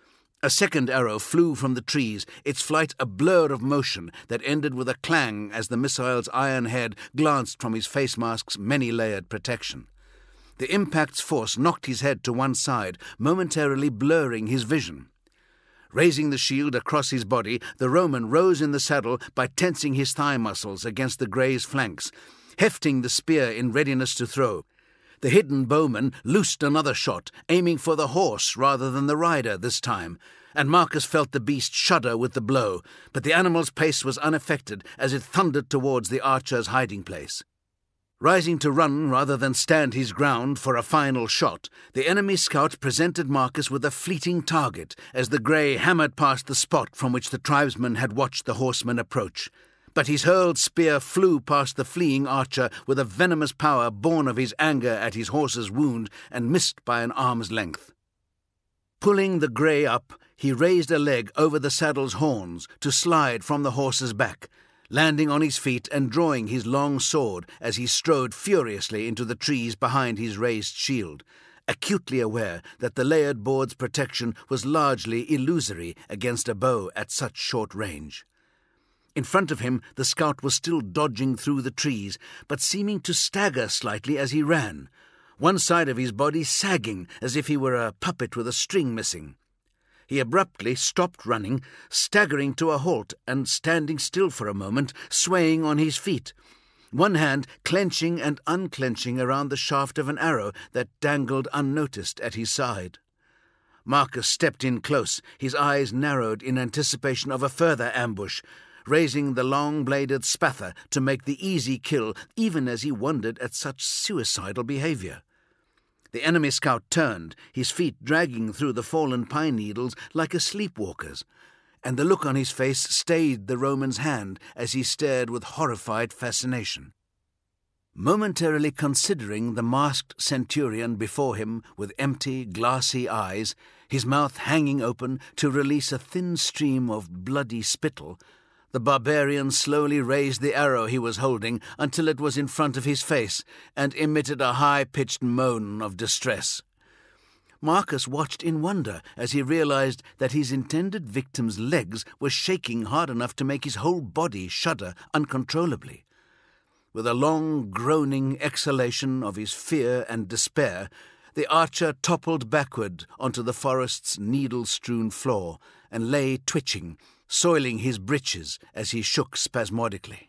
A second arrow flew from the trees, its flight a blur of motion that ended with a clang as the missile's iron head glanced from his face mask's many-layered protection. The impact's force knocked his head to one side, momentarily blurring his vision. Raising the shield across his body, the Roman rose in the saddle by tensing his thigh muscles against the grey's flanks, hefting the spear in readiness to throw. The hidden bowman loosed another shot, aiming for the horse rather than the rider this time, and Marcus felt the beast shudder with the blow, but the animal's pace was unaffected as it thundered towards the archer's hiding place. Rising to run rather than stand his ground for a final shot, the enemy scout presented Marcus with a fleeting target as the grey hammered past the spot from which the tribesmen had watched the horseman approach. But his hurled spear flew past the fleeing archer with a venomous power born of his anger at his horse's wound and missed by an arm's length. Pulling the grey up, he raised a leg over the saddle's horns to slide from the horse's back, landing on his feet and drawing his long sword as he strode furiously into the trees behind his raised shield, acutely aware that the layered board's protection was largely illusory against a bow at such short range. In front of him, the scout was still dodging through the trees, but seeming to stagger slightly as he ran, one side of his body sagging as if he were a puppet with a string missing. He abruptly stopped running, staggering to a halt and standing still for a moment, swaying on his feet, one hand clenching and unclenching around the shaft of an arrow that dangled unnoticed at his side. Marcus stepped in close, his eyes narrowed in anticipation of a further ambush, raising the long-bladed spather to make the easy kill even as he wondered at such suicidal behaviour. The enemy scout turned, his feet dragging through the fallen pine needles like a sleepwalker's, and the look on his face stayed the Roman's hand as he stared with horrified fascination. Momentarily considering the masked centurion before him with empty, glassy eyes, his mouth hanging open to release a thin stream of bloody spittle, the barbarian slowly raised the arrow he was holding until it was in front of his face and emitted a high-pitched moan of distress. Marcus watched in wonder as he realized that his intended victim's legs were shaking hard enough to make his whole body shudder uncontrollably. With a long, groaning exhalation of his fear and despair, the archer toppled backward onto the forest's needle-strewn floor and lay twitching, soiling his breeches as he shook spasmodically.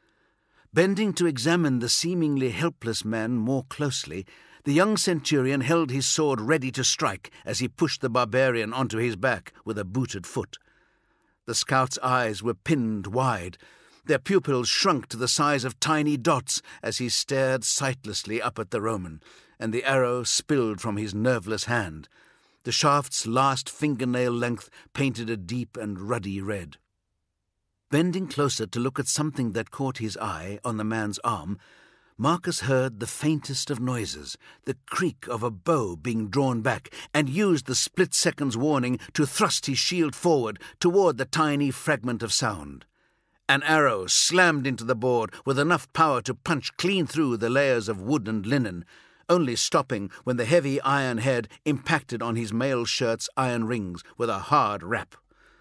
Bending to examine the seemingly helpless man more closely, the young centurion held his sword ready to strike as he pushed the barbarian onto his back with a booted foot. The scout's eyes were pinned wide. Their pupils shrunk to the size of tiny dots as he stared sightlessly up at the Roman, and the arrow spilled from his nerveless hand. The shaft's last fingernail length painted a deep and ruddy red. Bending closer to look at something that caught his eye on the man's arm, Marcus heard the faintest of noises, the creak of a bow being drawn back, and used the split second's warning to thrust his shield forward toward the tiny fragment of sound. An arrow slammed into the board with enough power to punch clean through the layers of wood and linen, only stopping when the heavy iron head impacted on his mail shirt's iron rings with a hard rap.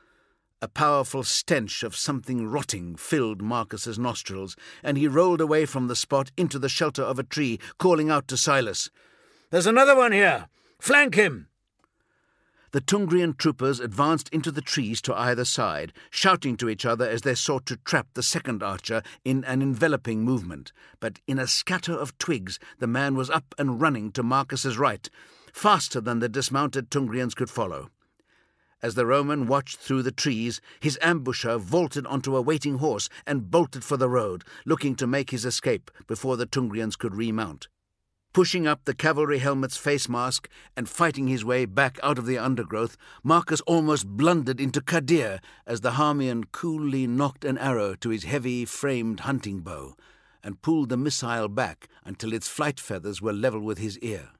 A powerful stench of something rotting filled Marcus's nostrils, and he rolled away from the spot into the shelter of a tree, calling out to Silas, "There's another one here! Flank him!" The Tungrian troopers advanced into the trees to either side, shouting to each other as they sought to trap the second archer in an enveloping movement. But in a scatter of twigs, the man was up and running to Marcus's right, faster than the dismounted Tungrians could follow. As the Roman watched through the trees, his ambusher vaulted onto a waiting horse and bolted for the road, looking to make his escape before the Tungrians could remount. Pushing up the cavalry helmet's face mask and fighting his way back out of the undergrowth, Marcus almost blundered into Kadir as the Harmian coolly nocked an arrow to his heavy-framed hunting bow and pulled the missile back until its flight feathers were level with his ear.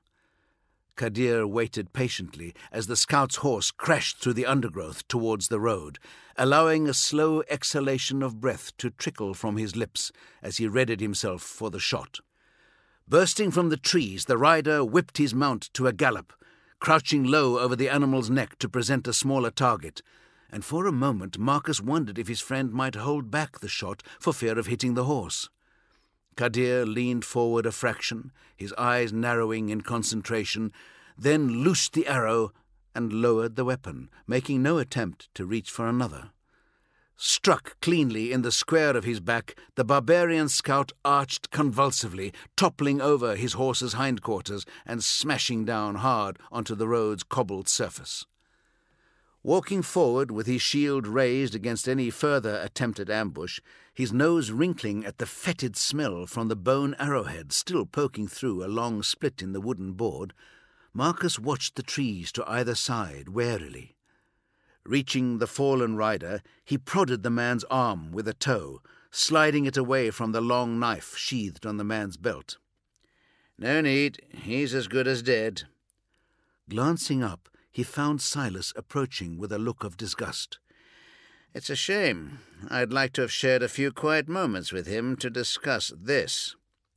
Kadir waited patiently as the scout's horse crashed through the undergrowth towards the road, allowing a slow exhalation of breath to trickle from his lips as he readied himself for the shot. Bursting from the trees, the rider whipped his mount to a gallop, crouching low over the animal's neck to present a smaller target, and for a moment Marcus wondered if his friend might hold back the shot for fear of hitting the horse. Kadir leaned forward a fraction, his eyes narrowing in concentration, then loosed the arrow and lowered the weapon, making no attempt to reach for another. Struck cleanly in the square of his back, the barbarian scout arched convulsively, toppling over his horse's hindquarters and smashing down hard onto the road's cobbled surface. Walking forward with his shield raised against any further attempted ambush, his nose wrinkling at the fetid smell from the bone arrowhead still poking through a long split in the wooden board, Marcus watched the trees to either side warily. Reaching the fallen rider, he prodded the man's arm with a toe, sliding it away from the long knife sheathed on the man's belt. "No need. He's as good as dead." Glancing up, he found Silas approaching with a look of disgust. "It's a shame. I'd like to have shared a few quiet moments with him to discuss this."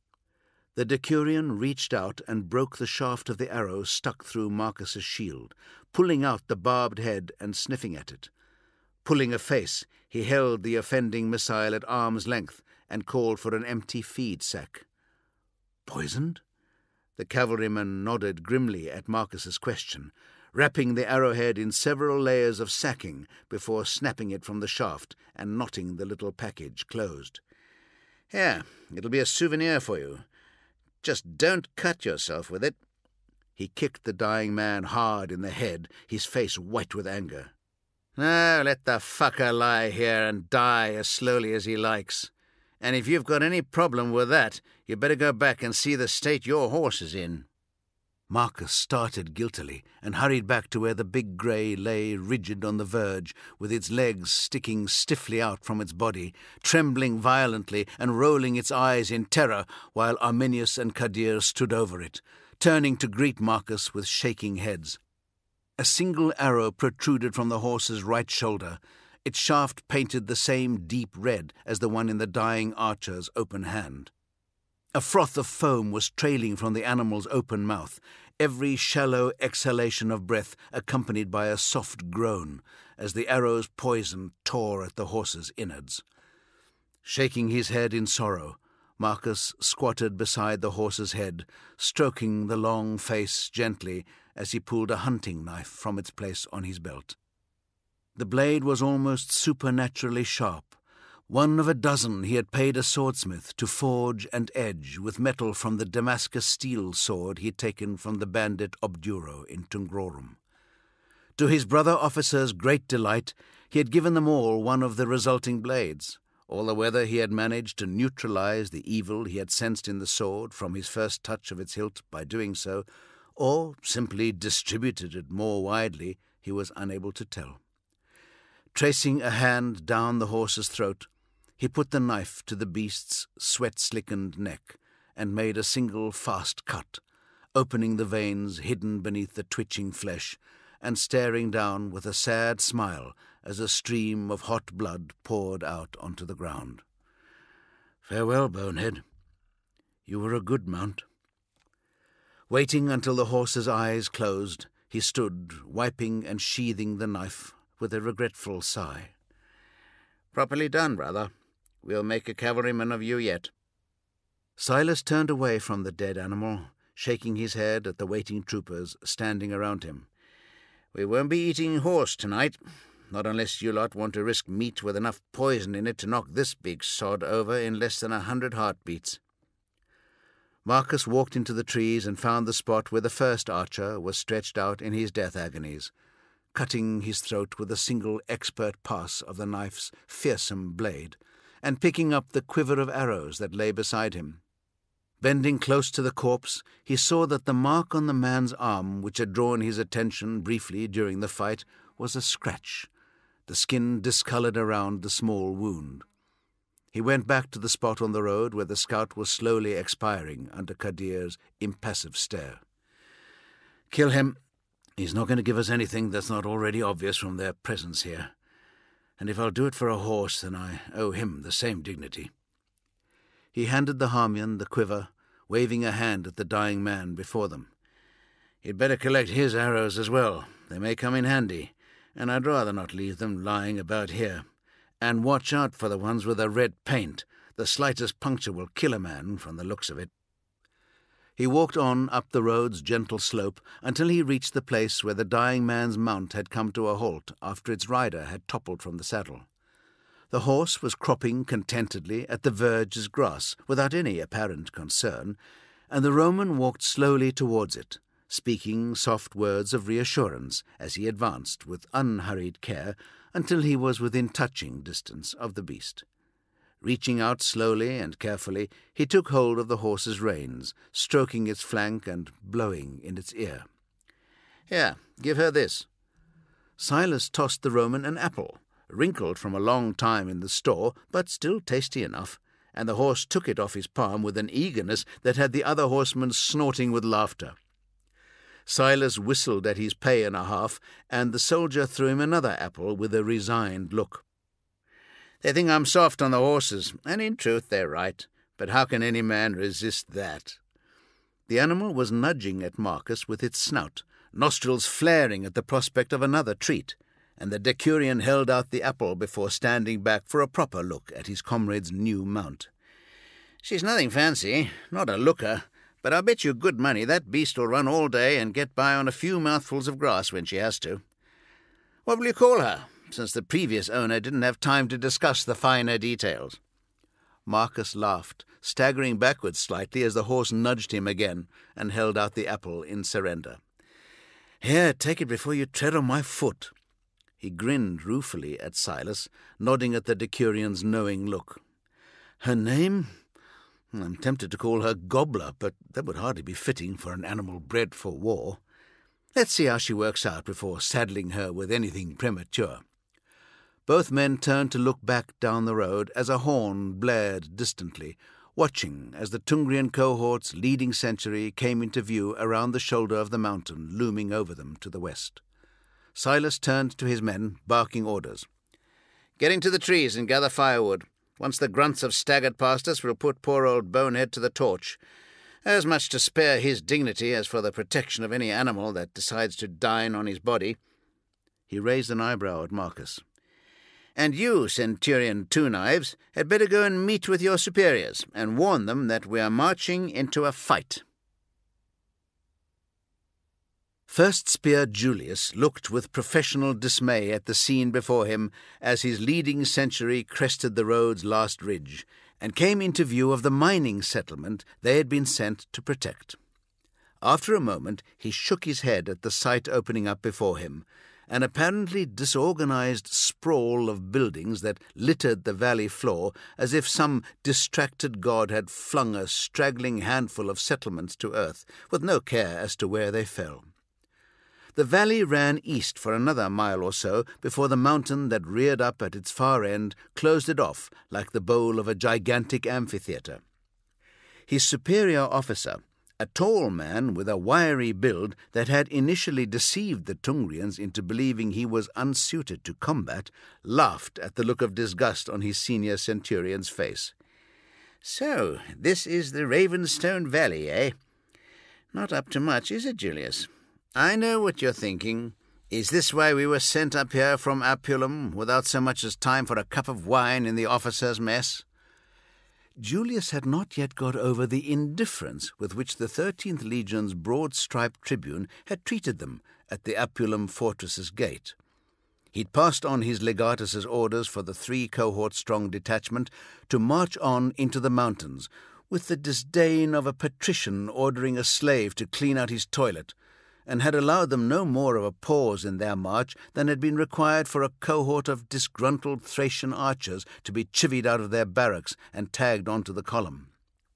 The Decurion reached out and broke the shaft of the arrow stuck through Marcus's shield, pulling out the barbed head and sniffing at it. Pulling a face, he held the offending missile at arm's length and called for an empty feed sack. "Poisoned?" The cavalryman nodded grimly at Marcus's question, wrapping the arrowhead in several layers of sacking before snapping it from the shaft and knotting the little package closed. "Here, it'll be a souvenir for you. Just don't cut yourself with it." He kicked the dying man hard in the head, his face white with anger. "No, let the fucker lie here and die as slowly as he likes. And if you've got any problem with that, you better go back and see the state your horse is in." Marcus started guiltily and hurried back to where the big grey lay rigid on the verge, with its legs sticking stiffly out from its body, trembling violently and rolling its eyes in terror, while Arminius and Kadir stood over it, turning to greet Marcus with shaking heads. A single arrow protruded from the horse's right shoulder, its shaft painted the same deep red as the one in the dying archer's open hand. A froth of foam was trailing from the animal's open mouth, every shallow exhalation of breath accompanied by a soft groan as the arrow's poison tore at the horse's innards. Shaking his head in sorrow, Marcus squatted beside the horse's head, stroking the long face gently as he pulled a hunting knife from its place on his belt. The blade was almost supernaturally sharp, one of a dozen he had paid a swordsmith to forge and edge with metal from the Damascus steel sword he had taken from the bandit Obduro in Tungrorum. To his brother officer's great delight, he had given them all one of the resulting blades, although whether he had managed to neutralize the evil he had sensed in the sword from his first touch of its hilt by doing so, or simply distributed it more widely, he was unable to tell. Tracing a hand down the horse's throat, he put the knife to the beast's sweat-slickened neck and made a single fast cut, opening the veins hidden beneath the twitching flesh and staring down with a sad smile as a stream of hot blood poured out onto the ground. "Farewell, Bonehead. You were a good mount." Waiting until the horse's eyes closed, he stood, wiping and sheathing the knife with a regretful sigh. "Properly done, brother. We'll make a cavalryman of you yet." Silas turned away from the dead animal, shaking his head at the waiting troopers standing around him. "We won't be eating horse tonight, not unless you lot want to risk meat with enough poison in it to knock this big sod over in less than a hundred heartbeats." Marcus walked into the trees and found the spot where the first archer was stretched out in his death agonies, cutting his throat with a single expert pass of the knife's fearsome blade, and picking up the quiver of arrows that lay beside him. Bending close to the corpse, he saw that the mark on the man's arm, which had drawn his attention briefly during the fight, was a scratch, the skin discoloured around the small wound. He went back to the spot on the road where the scout was slowly expiring under Kadir's impassive stare. "Kill him. He's not going to give us anything that's not already obvious from their presence here. And if I'll do it for a horse, then I owe him the same dignity." He handed the Harmian the quiver, waving a hand at the dying man before them. "You'd better collect his arrows as well. They may come in handy, and I'd rather not leave them lying about here. And watch out for the ones with the red paint. The slightest puncture will kill a man from the looks of it." He walked on up the road's gentle slope until he reached the place where the dying man's mount had come to a halt after its rider had toppled from the saddle. The horse was cropping contentedly at the verge's grass without any apparent concern, and the Roman walked slowly towards it, speaking soft words of reassurance as he advanced with unhurried care until he was within touching distance of the beast. Reaching out slowly and carefully, he took hold of the horse's reins, stroking its flank and blowing in its ear. "Here, give her this." Silas tossed the Roman an apple, wrinkled from a long time in the store, but still tasty enough, and the horse took it off his palm with an eagerness that had the other horsemen snorting with laughter. Silas whistled at his pay and a half, and the soldier threw him another apple with a resigned look. "They think I'm soft on the horses, and in truth they're right, but how can any man resist that?" The animal was nudging at Marcus with its snout, nostrils flaring at the prospect of another treat, and the Decurion held out the apple before standing back for a proper look at his comrade's new mount. "She's nothing fancy, not a looker, but I'll bet you good money that beast will run all day and get by on a few mouthfuls of grass when she has to. What will you call her, since the previous owner didn't have time to discuss the finer details?" Marcus laughed, staggering backwards slightly as the horse nudged him again and held out the apple in surrender. "Here, take it before you tread on my foot." He grinned ruefully at Silas, nodding at the Decurion's knowing look. "Her name? I'm tempted to call her Gobbler, but that would hardly be fitting for an animal bred for war. Let's see how she works out before saddling her with anything premature." Both men turned to look back down the road as a horn blared distantly, watching as the Tungrian cohort's leading century came into view around the shoulder of the mountain looming over them to the west. Silas turned to his men, barking orders. "Get into the trees and gather firewood. Once the grunts have staggered past us, we'll put poor old Bonehead to the torch. as much to spare his dignity as for the protection of any animal that decides to dine on his body." He raised an eyebrow at Marcus. "And you, Centurion Two Knives, had better go and meet with your superiors, and warn them that we are marching into a fight." First Spear Julius looked with professional dismay at the scene before him as his leading century crested the road's last ridge, and came into view of the mining settlement they had been sent to protect. After a moment he shook his head at the sight opening up before him, an apparently disorganized sprawl of buildings that littered the valley floor as if some distracted god had flung a straggling handful of settlements to earth, with no care as to where they fell. The valley ran east for another mile or so before the mountain that reared up at its far end closed it off like the bowl of a gigantic amphitheatre. His superior officer, a tall man with a wiry build that had initially deceived the Tungrians into believing he was unsuited to combat, laughed at the look of disgust on his senior centurion's face. "So, this is the Ravenstone Valley, eh? Not up to much, is it, Julius? I know what you're thinking. Is this why we were sent up here from Apulum without so much as time for a cup of wine in the officers' mess?" Julius had not yet got over the indifference with which the thirteenth Legion's broad-striped tribune had treated them at the Apulum fortress's gate. He'd passed on his legatus's orders for the three cohort-strong detachment to march on into the mountains, with the disdain of a patrician ordering a slave to clean out his toilet, and had allowed them no more of a pause in their march than had been required for a cohort of disgruntled Thracian archers to be chivied out of their barracks and tagged onto the column.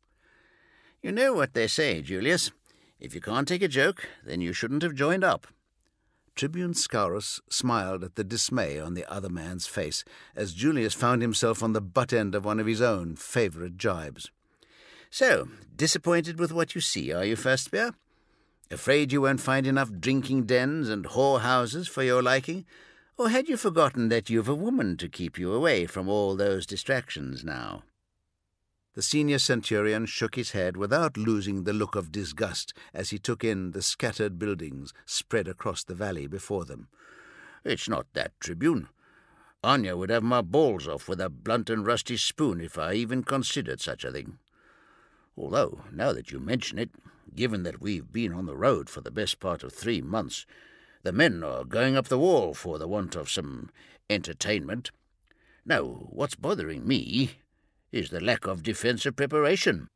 "You know what they say, Julius. If you can't take a joke, then you shouldn't have joined up." Tribune Scaurus smiled at the dismay on the other man's face, as Julius found himself on the butt end of one of his own favourite jibes. "So, disappointed with what you see, are you, First Spear? Afraid you won't find enough drinking dens and whorehouses for your liking? Or had you forgotten that you've a woman to keep you away from all those distractions now?" The senior centurion shook his head without losing the look of disgust as he took in the scattered buildings spread across the valley before them. "It's not that, Tribune. Anya would have my balls off with a blunt and rusty spoon if I even considered such a thing. Although, now that you mention it, given that we've been on the road for the best part of three months, the men are going up the wall for the want of some entertainment. Now, what's bothering me is the lack of defensive preparation."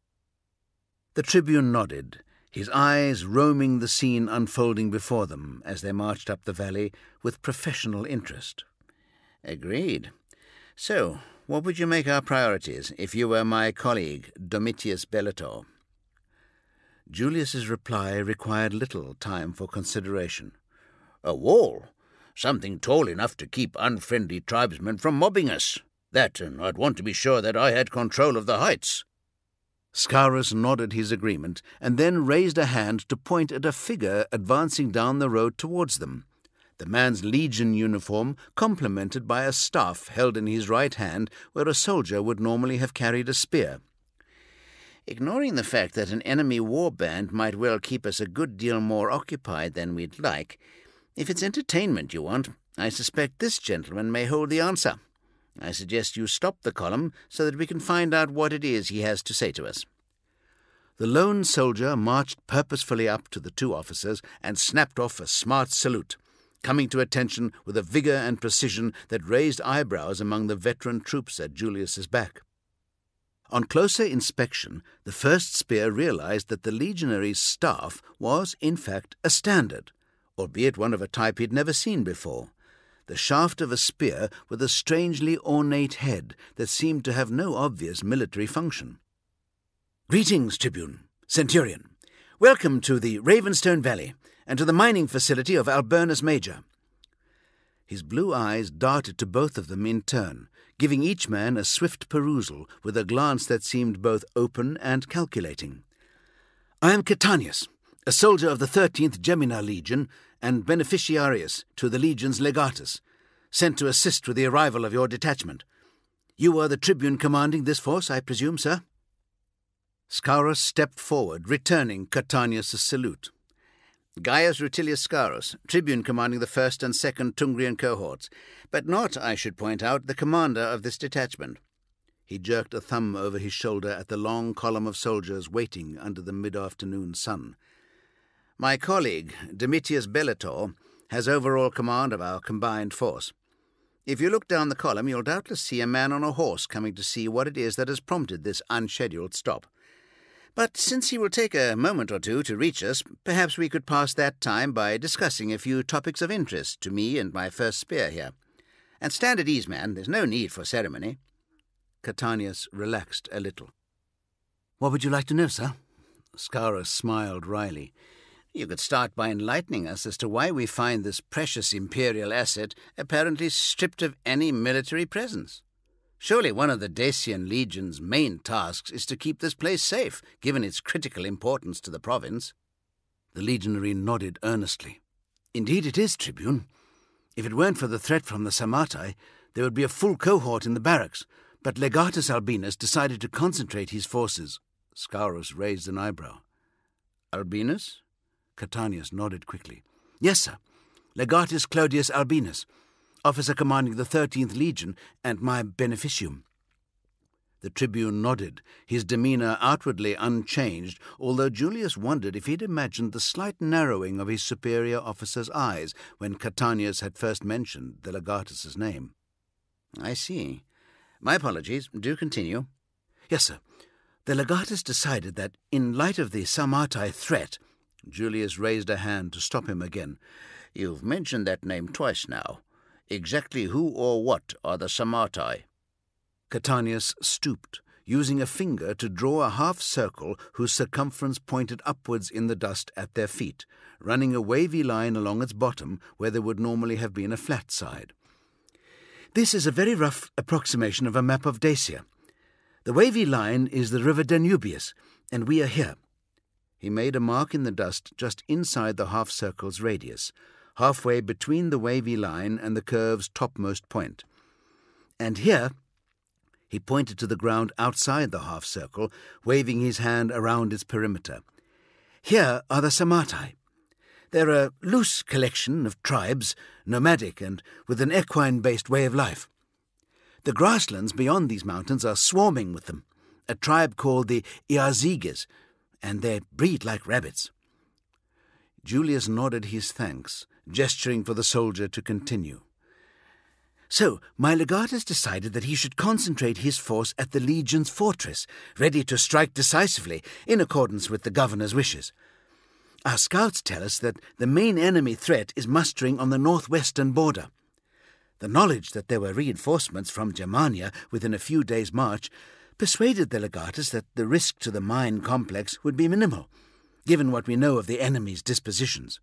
The tribune nodded, his eyes roaming the scene unfolding before them as they marched up the valley with professional interest. "Agreed. So, what would you make our priorities if you were my colleague, Domitius Bellator?" Julius's reply required little time for consideration. "A wall. Something tall enough to keep unfriendly tribesmen from mobbing us. That, and I'd want to be sure that I had control of the heights." Scaurus nodded his agreement, and then raised a hand to point at a figure advancing down the road towards them. The man's legion uniform complemented by a staff held in his right hand where a soldier would normally have carried a spear. "Ignoring the fact that an enemy warband might well keep us a good deal more occupied than we'd like, if it's entertainment you want, I suspect this gentleman may hold the answer. I suggest you stop the column so that we can find out what it is he has to say to us." The lone soldier marched purposefully up to the two officers and snapped off a smart salute, coming to attention with a vigour and precision that raised eyebrows among the veteran troops at Julius's back. On closer inspection, the First Spear realized that the legionary's staff was, in fact, a standard, albeit one of a type he'd never seen before, the shaft of a spear with a strangely ornate head that seemed to have no obvious military function. "Greetings, Tribune, Centurion. Welcome to the Ravenstone Valley, and to the mining facility of Alburnus Major." His blue eyes darted to both of them in turn, giving each man a swift perusal with a glance that seemed both open and calculating. "I am Catanius, a soldier of the thirteenth Gemina Legion and beneficiarius to the Legion's legatus, sent to assist with the arrival of your detachment. You are the tribune commanding this force, I presume, sir?" Scaurus stepped forward, returning Catanius' salute. Gaius Rutilius Scaurus, tribune commanding the first and second Tungrian cohorts, but not, I should point out, the commander of this detachment. He jerked a thumb over his shoulder at the long column of soldiers waiting under the mid-afternoon sun. My colleague, Domitius Bellator, has overall command of our combined force. If you look down the column, you'll doubtless see a man on a horse coming to see what it is that has prompted this unscheduled stop. But since he will take a moment or two to reach us, perhaps we could pass that time by discussing a few topics of interest to me and my first spear here. And stand at ease, man. There's no need for ceremony. Catanius relaxed a little. What would you like to know, sir? Scaurus smiled wryly. You could start by enlightening us as to why we find this precious imperial asset apparently stripped of any military presence. Surely one of the Dacian legion's main tasks is to keep this place safe, given its critical importance to the province. The legionary nodded earnestly. Indeed it is, Tribune. If it weren't for the threat from the Sarmatae, there would be a full cohort in the barracks, but Legatus Albinus decided to concentrate his forces. Scaurus raised an eyebrow. Albinus? Catanius nodded quickly. Yes, sir. Legatus Claudius Albinus, officer commanding the thirteenth Legion, and my beneficium. The tribune nodded, his demeanour outwardly unchanged, although Julius wondered if he'd imagined the slight narrowing of his superior officer's eyes when Catanius had first mentioned the legatus's name. I see. My apologies. Do continue. Yes, sir. The legatus decided that, in light of the Sarmatae threat— Julius raised a hand to stop him again. You've mentioned that name twice now. Exactly who or what are the Sarmatae? Catanius stooped, using a finger to draw a half-circle whose circumference pointed upwards in the dust at their feet, running a wavy line along its bottom where there would normally have been a flat side. This is a very rough approximation of a map of Dacia. The wavy line is the river Danubius, and we are here. He made a mark in the dust just inside the half-circle's radius, halfway between the wavy line and the curve's topmost point. And here, he pointed to the ground outside the half-circle, waving his hand around its perimeter. Here are the Sarmatae. They're a loose collection of tribes, nomadic and with an equine-based way of life. The grasslands beyond these mountains are swarming with them, a tribe called the Iazyges, and they breed like rabbits. Julius nodded his thanks, gesturing for the soldier to continue. So, my legatus decided that he should concentrate his force at the legion's fortress, ready to strike decisively, in accordance with the governor's wishes. Our scouts tell us that the main enemy threat is mustering on the northwestern border. The knowledge that there were reinforcements from Germania within a few days' march persuaded the legatus that the risk to the mine complex would be minimal, given what we know of the enemy's dispositions.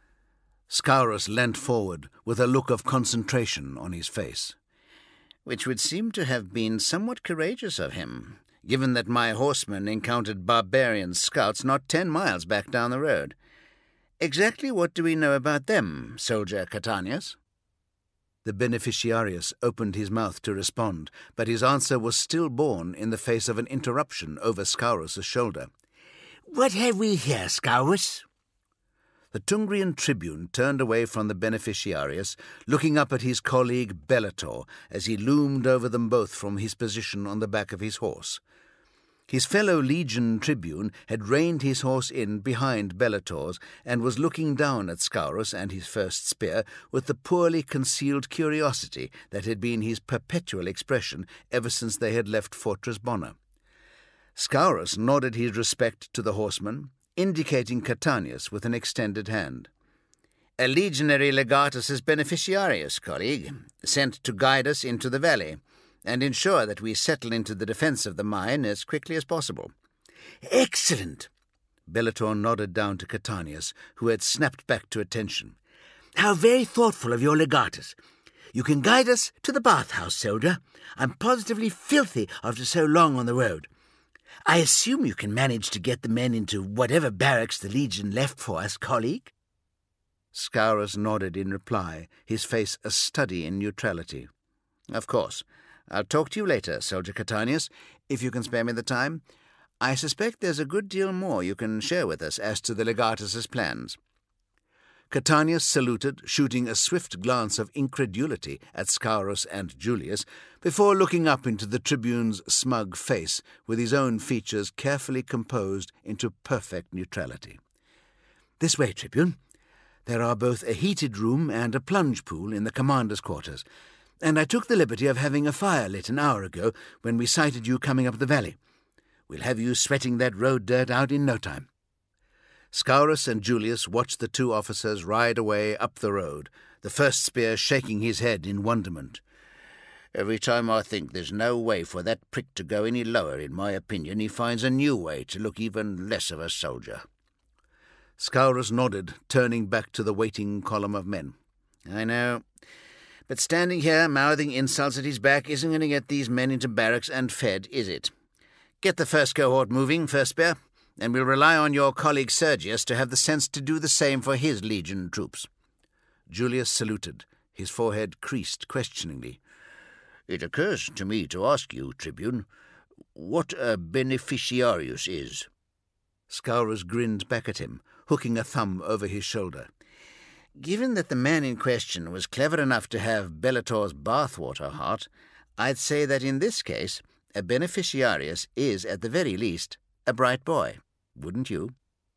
Scaurus leant forward with a look of concentration on his face. Which would seem to have been somewhat courageous of him, given that my horsemen encountered barbarian scouts not ten miles back down the road. Exactly what do we know about them, soldier Catanius? The beneficiarius opened his mouth to respond, but his answer was still born in the face of an interruption over Scaurus' shoulder. What have we here, Scaurus? The Tungrian tribune turned away from the beneficiarius, looking up at his colleague Bellator as he loomed over them both from his position on the back of his horse. His fellow legion tribune had reined his horse in behind Bellator's and was looking down at Scaurus and his first spear with the poorly concealed curiosity that had been his perpetual expression ever since they had left Fortress Bonner. Scaurus nodded his respect to the horseman, indicating Catanius with an extended hand. A legionary legatus beneficiarius, colleague, sent to guide us into the valley and ensure that we settle into the defence of the mine as quickly as possible. Excellent! Bellator nodded down to Catanius, who had snapped back to attention. How very thoughtful of your legatus. You can guide us to the bathhouse, soldier. I'm positively filthy after so long on the road. I assume you can manage to get the men into whatever barracks the Legion left for us, colleague? Scaurus nodded in reply, his face a study in neutrality. Of course. I'll talk to you later, soldier Catanius, if you can spare me the time. I suspect there's a good deal more you can share with us as to the legatus's plans." Catanius saluted, shooting a swift glance of incredulity at Scaurus and Julius, before looking up into the tribune's smug face, with his own features carefully composed into perfect neutrality. "This way, Tribune. There are both a heated room and a plunge pool in the commander's quarters, and I took the liberty of having a fire lit an hour ago when we sighted you coming up the valley. We'll have you sweating that road dirt out in no time." Scaurus and Julius watched the two officers ride away up the road, the first spear shaking his head in wonderment. "Every time I think there's no way for that prick to go any lower, in my opinion, he finds a new way to look even less of a soldier." Scaurus nodded, turning back to the waiting column of men. "I know. But standing here mouthing insults at his back isn't going to get these men into barracks and fed, is it? Get the first cohort moving, First Spear, and we'll rely on your colleague Sergius to have the sense to do the same for his legion troops." Julius saluted, his forehead creased questioningly. "It occurs to me to ask you, Tribune, what a beneficiarius is." Scaurus grinned back at him, hooking a thumb over his shoulder. "Given that the man in question was clever enough to have Bellator's bathwater heart, I'd say that in this case a beneficiarius is, at the very least, a bright boy. Wouldn't you?"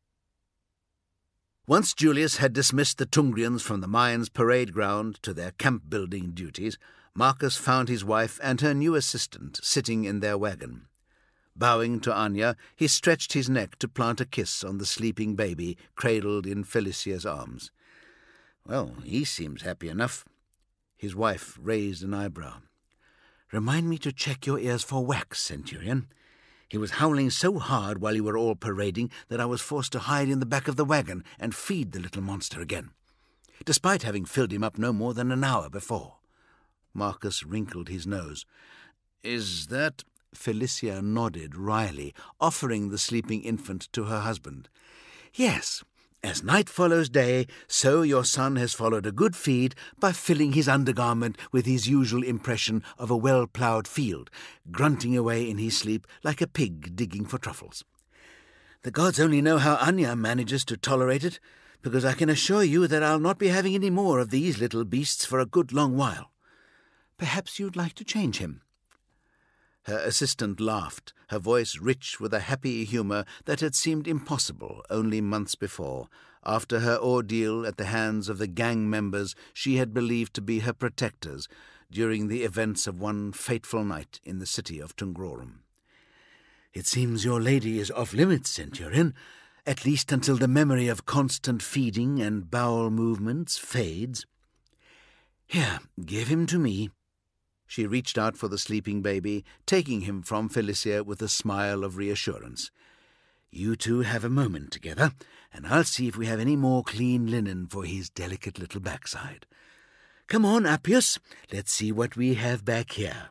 Once Julius had dismissed the Tungrians from the mine's parade ground to their camp-building duties, Marcus found his wife and her new assistant sitting in their wagon. Bowing to Anya, he stretched his neck to plant a kiss on the sleeping baby cradled in Felicia's arms. "Well, he seems happy enough." His wife raised an eyebrow. "Remind me to check your ears for wax, Centurion. He was howling so hard while you were all parading that I was forced to hide in the back of the wagon and feed the little monster again, despite having filled him up no more than an hour before." Marcus wrinkled his nose. "Is that—" Felicia nodded wryly, offering the sleeping infant to her husband. "Yes. As night follows day, so your son has followed a good feed by filling his undergarment with his usual impression of a well-ploughed field, grunting away in his sleep like a pig digging for truffles. The gods only know how Anya manages to tolerate it, because I can assure you that I'll not be having any more of these little beasts for a good long while. Perhaps you'd like to change him." Her assistant laughed, her voice rich with a happy humour that had seemed impossible only months before, after her ordeal at the hands of the gang members she had believed to be her protectors during the events of one fateful night in the city of Tungrorum. "It seems your lady is off-limits, Centurion, at least until the memory of constant feeding and bowel movements fades. Here, give him to me." She reached out for the sleeping baby, taking him from Felicia with a smile of reassurance. "You two have a moment together, and I'll see if we have any more clean linen for his delicate little backside. Come on, Appius, let's see what we have back here."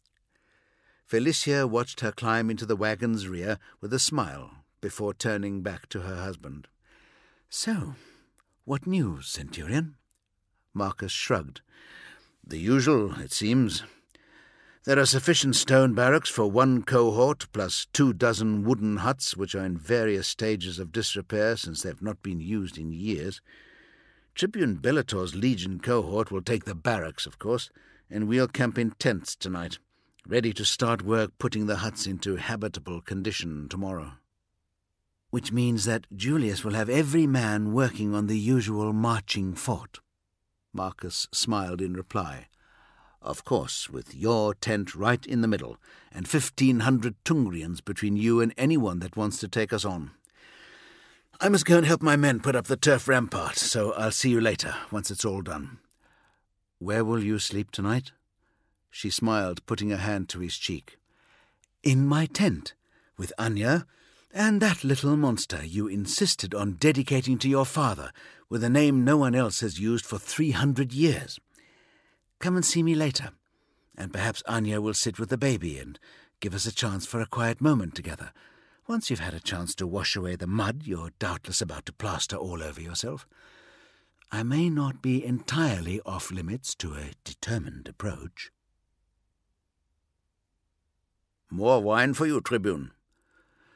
Felicia watched her climb into the wagon's rear with a smile before turning back to her husband. "So, what news, Centurion?" Marcus shrugged. "The usual, it seems. There are sufficient stone barracks for one cohort, plus two dozen wooden huts, which are in various stages of disrepair since they have not been used in years. Tribune Bellator's legion cohort will take the barracks, of course, and we'll camp in tents tonight, ready to start work putting the huts into habitable condition tomorrow." "Which means that Julius will have every man working on the usual marching fort." Marcus smiled in reply. "Of course, with your tent right in the middle, and fifteen hundred Tungrians between you and anyone that wants to take us on. I must go and help my men put up the turf rampart, so I'll see you later, once it's all done." "Where will you sleep tonight?" She smiled, putting a hand to his cheek. "In my tent, with Anya and that little monster you insisted on dedicating to your father, with a name no one else has used for three hundred years. Come and see me later, and perhaps Anya will sit with the baby and give us a chance for a quiet moment together, once you've had a chance to wash away the mud you're doubtless about to plaster all over yourself. I may not be entirely off-limits to a determined approach." "More wine for you, Tribune."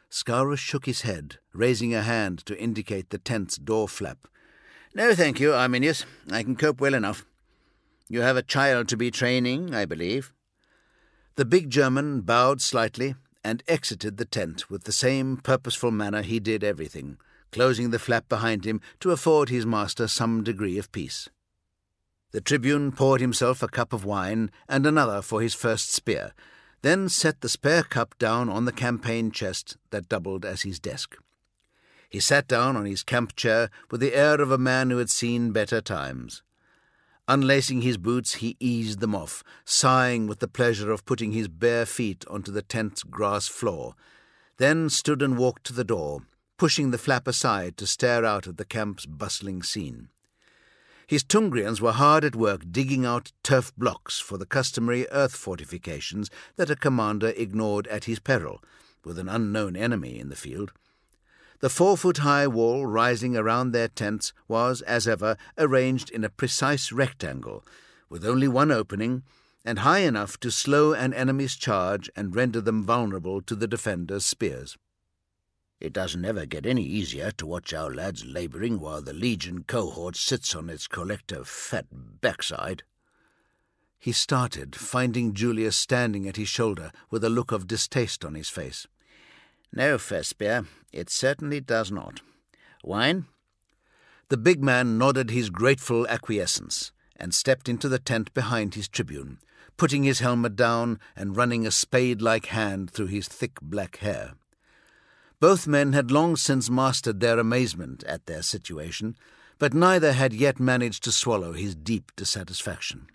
Scaurus shook his head, raising a hand to indicate the tent's door flap. "No, thank you, Arminius. I can cope well enough. You have a child to be training, I believe." The big German bowed slightly and exited the tent with the same purposeful manner he did everything, closing the flap behind him to afford his master some degree of peace. The tribune poured himself a cup of wine and another for his first spear, then set the spare cup down on the campaign chest that doubled as his desk. He sat down on his camp chair with the air of a man who had seen better times. Unlacing his boots, he eased them off, sighing with the pleasure of putting his bare feet onto the tent's grass floor, then stood and walked to the door, pushing the flap aside to stare out at the camp's bustling scene. His Tungrians were hard at work digging out turf blocks for the customary earth fortifications that a commander ignored at his peril, with an unknown enemy in the field. The four-foot-high wall rising around their tents was, as ever, arranged in a precise rectangle, with only one opening, and high enough to slow an enemy's charge and render them vulnerable to the defenders' spears. "It doesn't ever get any easier to watch our lads labouring while the Legion cohort sits on its collective fat backside." He started, finding Julius standing at his shoulder with a look of distaste on his face. "No, First Spear, it certainly does not. Wine?" The big man nodded his grateful acquiescence and stepped into the tent behind his tribune, putting his helmet down and running a spade-like hand through his thick black hair. Both men had long since mastered their amazement at their situation, but neither had yet managed to swallow his deep dissatisfaction.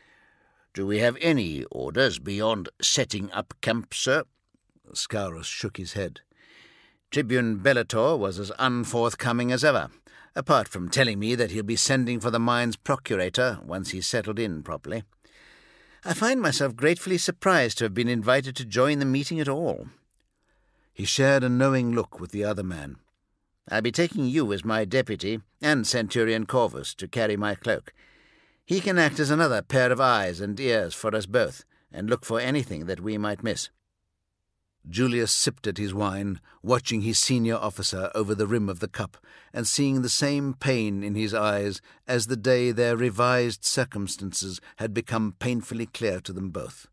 "Do we have any orders beyond setting up camp, sir?" Scaurus shook his head. "Tribune Bellator was as unforthcoming as ever, apart from telling me that he'll be sending for the mine's procurator once he's settled in properly. I find myself gratefully surprised to have been invited to join the meeting at all." He shared a knowing look with the other man. "I'll be taking you as my deputy, and Centurion Corvus to carry my cloak. He can act as another pair of eyes and ears for us both, and look for anything that we might miss." Julius sipped at his wine, watching his senior officer over the rim of the cup, and seeing the same pain in his eyes as the day their revised circumstances had become painfully clear to them both.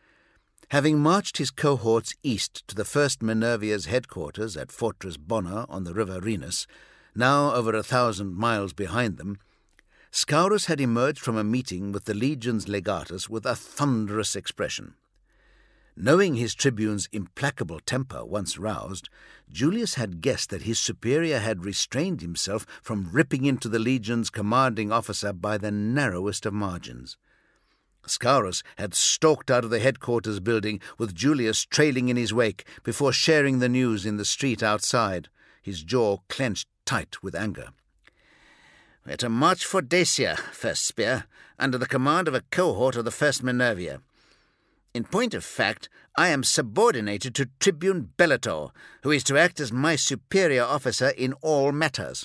Having marched his cohorts east to the first Minervia's headquarters at Fortress Bona on the river Rhenus, now over a thousand miles behind them, Scaurus had emerged from a meeting with the legion's legatus with a thunderous expression. Knowing his tribune's implacable temper once roused, Julius had guessed that his superior had restrained himself from ripping into the legion's commanding officer by the narrowest of margins. Scaurus had stalked out of the headquarters building with Julius trailing in his wake before sharing the news in the street outside, his jaw clenched tight with anger. "We're to march for Dacia, First Spear, under the command of a cohort of the First Minervia. In point of fact, I am subordinated to Tribune Bellator, who is to act as my superior officer in all matters."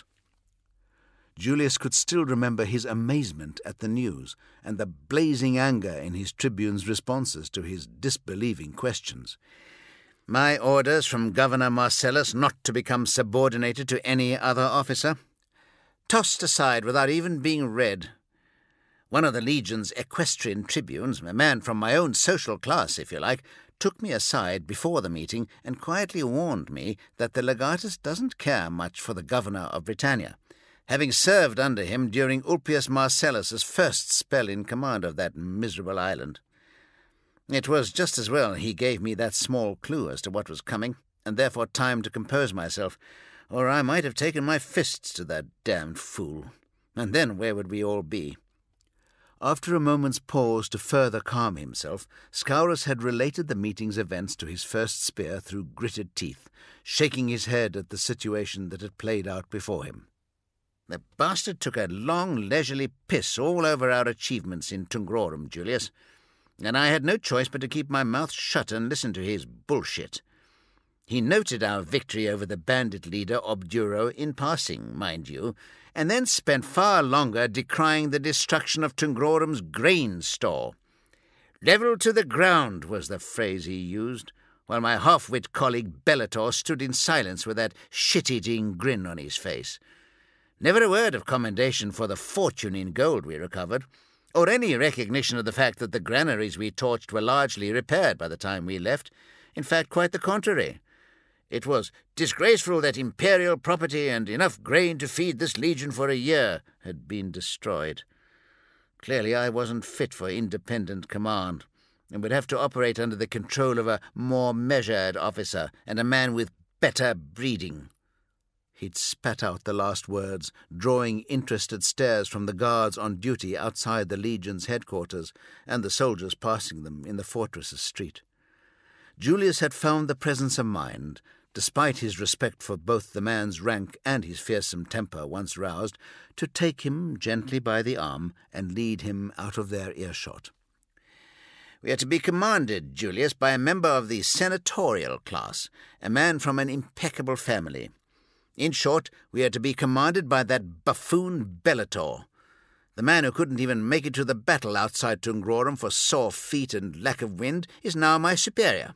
Julius could still remember his amazement at the news and the blazing anger in his tribune's responses to his disbelieving questions. "My orders from Governor Marcellus not to become subordinated to any other officer? Tossed aside without even being read. One of the Legion's equestrian tribunes, a man from my own social class, if you like, took me aside before the meeting and quietly warned me that the legatus doesn't care much for the governor of Britannia, having served under him during Ulpius Marcellus's first spell in command of that miserable island. It was just as well he gave me that small clue as to what was coming, and therefore time to compose myself, or I might have taken my fists to that damned fool. And then where would we all be?" After a moment's pause to further calm himself, Scaurus had related the meeting's events to his First Spear through gritted teeth, shaking his head at the situation that had played out before him. "The bastard took a long, leisurely piss all over our achievements in Tungrorum, Julius, and I had no choice but to keep my mouth shut and listen to his bullshit. He noted our victory over the bandit leader Obduro in passing, mind you, and then spent far longer decrying the destruction of Tungrorum's grain store. Level to the ground was the phrase he used, while my half-wit colleague Bellator stood in silence with that shit-eating grin on his face. Never a word of commendation for the fortune in gold we recovered, or any recognition of the fact that the granaries we torched were largely repaired by the time we left. In fact, quite the contrary. It was disgraceful that imperial property and enough grain to feed this legion for a year had been destroyed. Clearly I wasn't fit for independent command, and would have to operate under the control of a more measured officer and a man with better breeding. He'd spat out the last words, drawing interested stares from the guards on duty outside the Legion's headquarters and the soldiers passing them in the fortress's street. Julius had found the presence of mind, despite his respect for both the man's rank and his fearsome temper once roused, to take him gently by the arm and lead him out of their earshot. "We are to be commanded, Julius, by a member of the senatorial class, a man from an impeccable family. In short, we are to be commanded by that buffoon Bellator. The man who couldn't even make it to the battle outside Tungrians for sore feet and lack of wind is now my superior."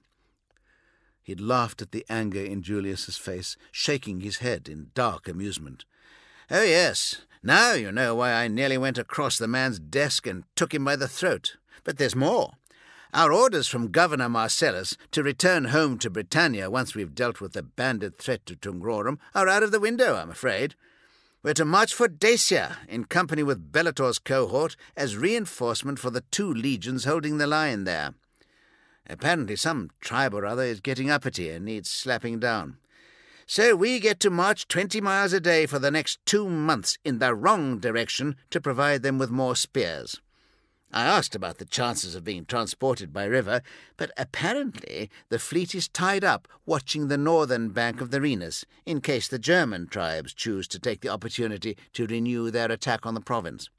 He'd laughed at the anger in Julius's face, shaking his head in dark amusement. "Oh, yes, now you know why I nearly went across the man's desk and took him by the throat. But there's more. Our orders from Governor Marcellus to return home to Britannia once we've dealt with the bandit threat to Tungrians are out of the window, I'm afraid. We're to march for Dacia in company with Bellator's cohort as reinforcement for the two legions holding the line there. Apparently some tribe or other is getting uppity and needs slapping down. So we get to march twenty miles a day for the next two months in the wrong direction to provide them with more spears. I asked about the chances of being transported by river, but apparently the fleet is tied up watching the northern bank of the Rhenus, in case the German tribes choose to take the opportunity to renew their attack on the province."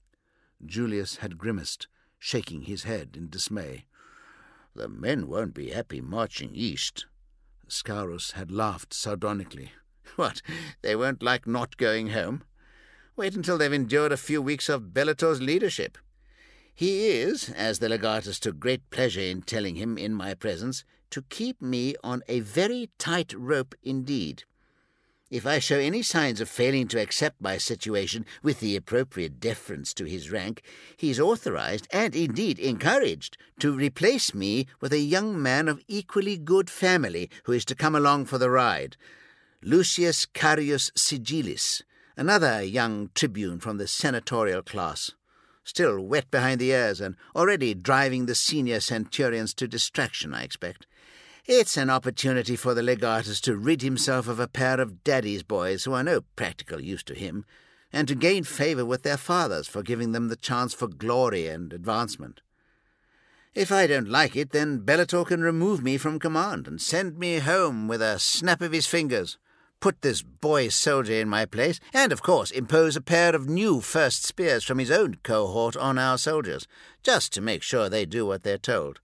Julius had grimaced, shaking his head in dismay. "The men won't be happy marching east." Scaurus had laughed sardonically. "What, they won't like not going home? Wait until they've endured a few weeks of Bellator's leadership. He is, as the legatus took great pleasure in telling him in my presence, to keep me on a very tight rope indeed. If I show any signs of failing to accept my situation with the appropriate deference to his rank, he is authorized, and indeed encouraged, to replace me with a young man of equally good family who is to come along for the ride, Lucius Carius Sigilis, another young tribune from the senatorial class, still wet behind the ears and already driving the senior centurions to distraction, I expect. It's an opportunity for the legatus to rid himself of a pair of daddy's boys who are no practical use to him, and to gain favour with their fathers for giving them the chance for glory and advancement. If I don't like it, then Bellator can remove me from command and send me home with a snap of his fingers, put this boy soldier in my place, and, of course, impose a pair of new first spears from his own cohort on our soldiers, just to make sure they do what they're told.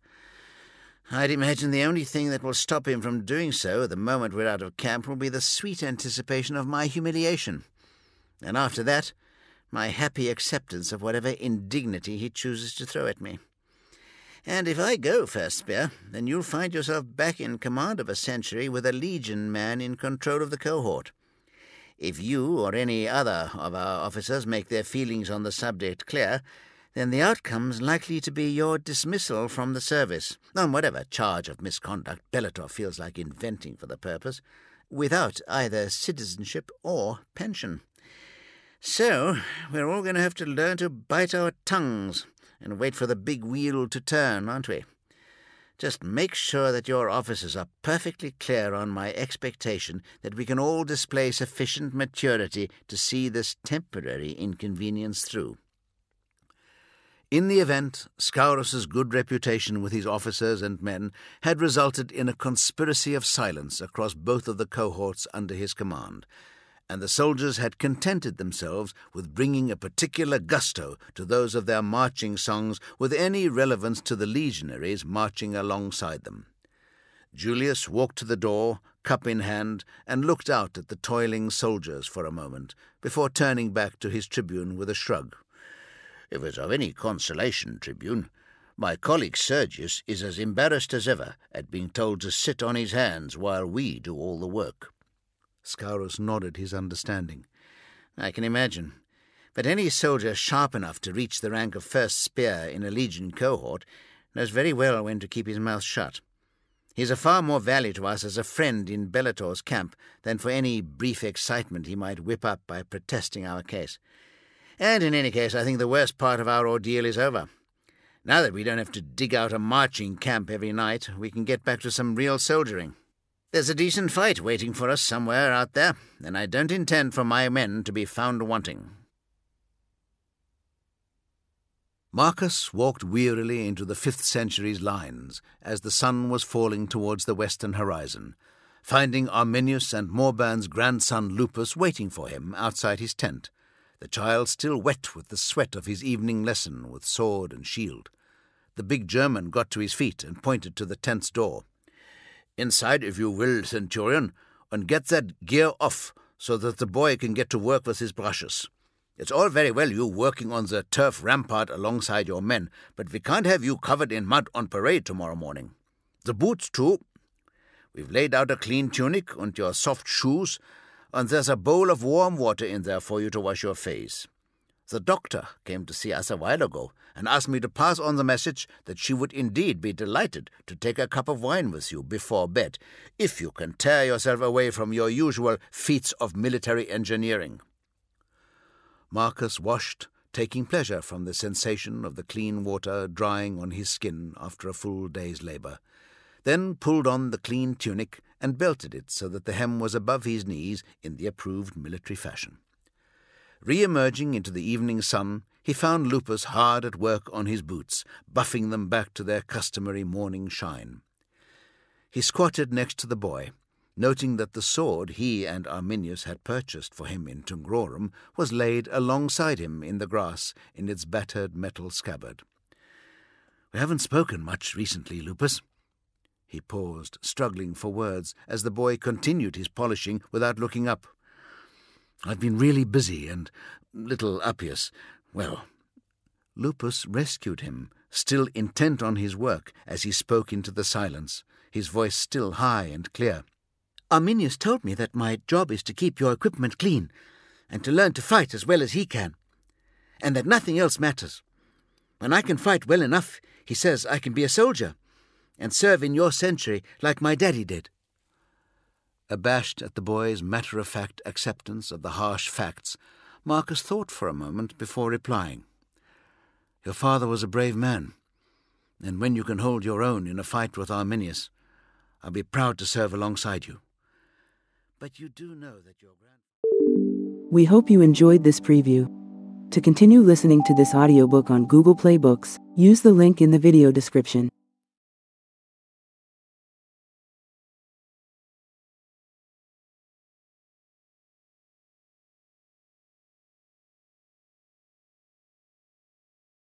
I'd imagine the only thing that will stop him from doing so the moment we're out of camp will be the sweet anticipation of my humiliation, and after that, my happy acceptance of whatever indignity he chooses to throw at me. And if I go first spear, then you'll find yourself back in command of a century with a legion man in control of the cohort. If you or any other of our officers make their feelings on the subject clear, then the outcome's likely to be your dismissal from the service, on whatever charge of misconduct Bellator feels like inventing for the purpose, without either citizenship or pension. So we're all going to have to learn to bite our tongues and wait for the big wheel to turn, aren't we? Just make sure that your officers are perfectly clear on my expectation that we can all display sufficient maturity to see this temporary inconvenience through." In the event, Scaurus's good reputation with his officers and men had resulted in a conspiracy of silence across both of the cohorts under his command, and the soldiers had contented themselves with bringing a particular gusto to those of their marching songs with any relevance to the legionaries marching alongside them. Julius walked to the door, cup in hand, and looked out at the toiling soldiers for a moment, before turning back to his tribune with a shrug. "If it's of any consolation, Tribune, My colleague Sergius is as embarrassed as ever at being told to sit on his hands while we do all the work." Scaurus nodded his understanding. "I can imagine. But any soldier sharp enough to reach the rank of first spear in a legion cohort knows very well when to keep his mouth shut. He's of far more value to us as a friend in Bellator's camp than for any brief excitement he might whip up by protesting our case. And in any case, I think the worst part of our ordeal is over. Now that we don't have to dig out a marching camp every night, we can get back to some real soldiering. There's a decent fight waiting for us somewhere out there, and I don't intend for my men to be found wanting." Marcus walked wearily into the fifth century's lines as the sun was falling towards the western horizon, finding Arminius and Morban's grandson Lupus waiting for him outside his tent, the child still wet with the sweat of his evening lesson with sword and shield. The big German got to his feet and pointed to the tent's door. "Inside, if you will, Centurion, and get that gear off so that the boy can get to work with his brushes. It's all very well you working on the turf rampart alongside your men, but we can't have you covered in mud on parade tomorrow morning. The boots, too. We've laid out a clean tunic and your soft shoes, and there's a bowl of warm water in there for you to wash your face. The doctor came to see us a while ago and asked me to pass on the message that she would indeed be delighted to take a cup of wine with you before bed, if you can tear yourself away from your usual feats of military engineering." Marcus washed, taking pleasure from the sensation of the clean water drying on his skin after a full day's labour, then pulled on the clean tunic and belted it so that the hem was above his knees in the approved military fashion. Re-emerging into the evening sun, he found Lupus hard at work on his boots, buffing them back to their customary morning shine. He squatted next to the boy, noting that the sword he and Arminius had purchased for him in Tungrorum was laid alongside him in the grass in its battered metal scabbard. "We haven't spoken much recently, Lupus." He paused, struggling for words, as the boy continued his polishing without looking up. "I've been really busy and little uppious. Well..." Lupus rescued him, still intent on his work, as he spoke into the silence, his voice still high and clear. "Arminius told me that my job is to keep your equipment clean, and to learn to fight as well as he can, and that nothing else matters. When I can fight well enough, he says I can be a soldier, and serve in your century like my daddy did." Abashed at the boy's matter-of-fact acceptance of the harsh facts, Marcus thought for a moment before replying. "Your father was a brave man, and when you can hold your own in a fight with Arminius, I'll be proud to serve alongside you. But you do know that your grand..." We hope you enjoyed this preview. To continue listening to this audiobook on Google Play Books, use the link in the video description.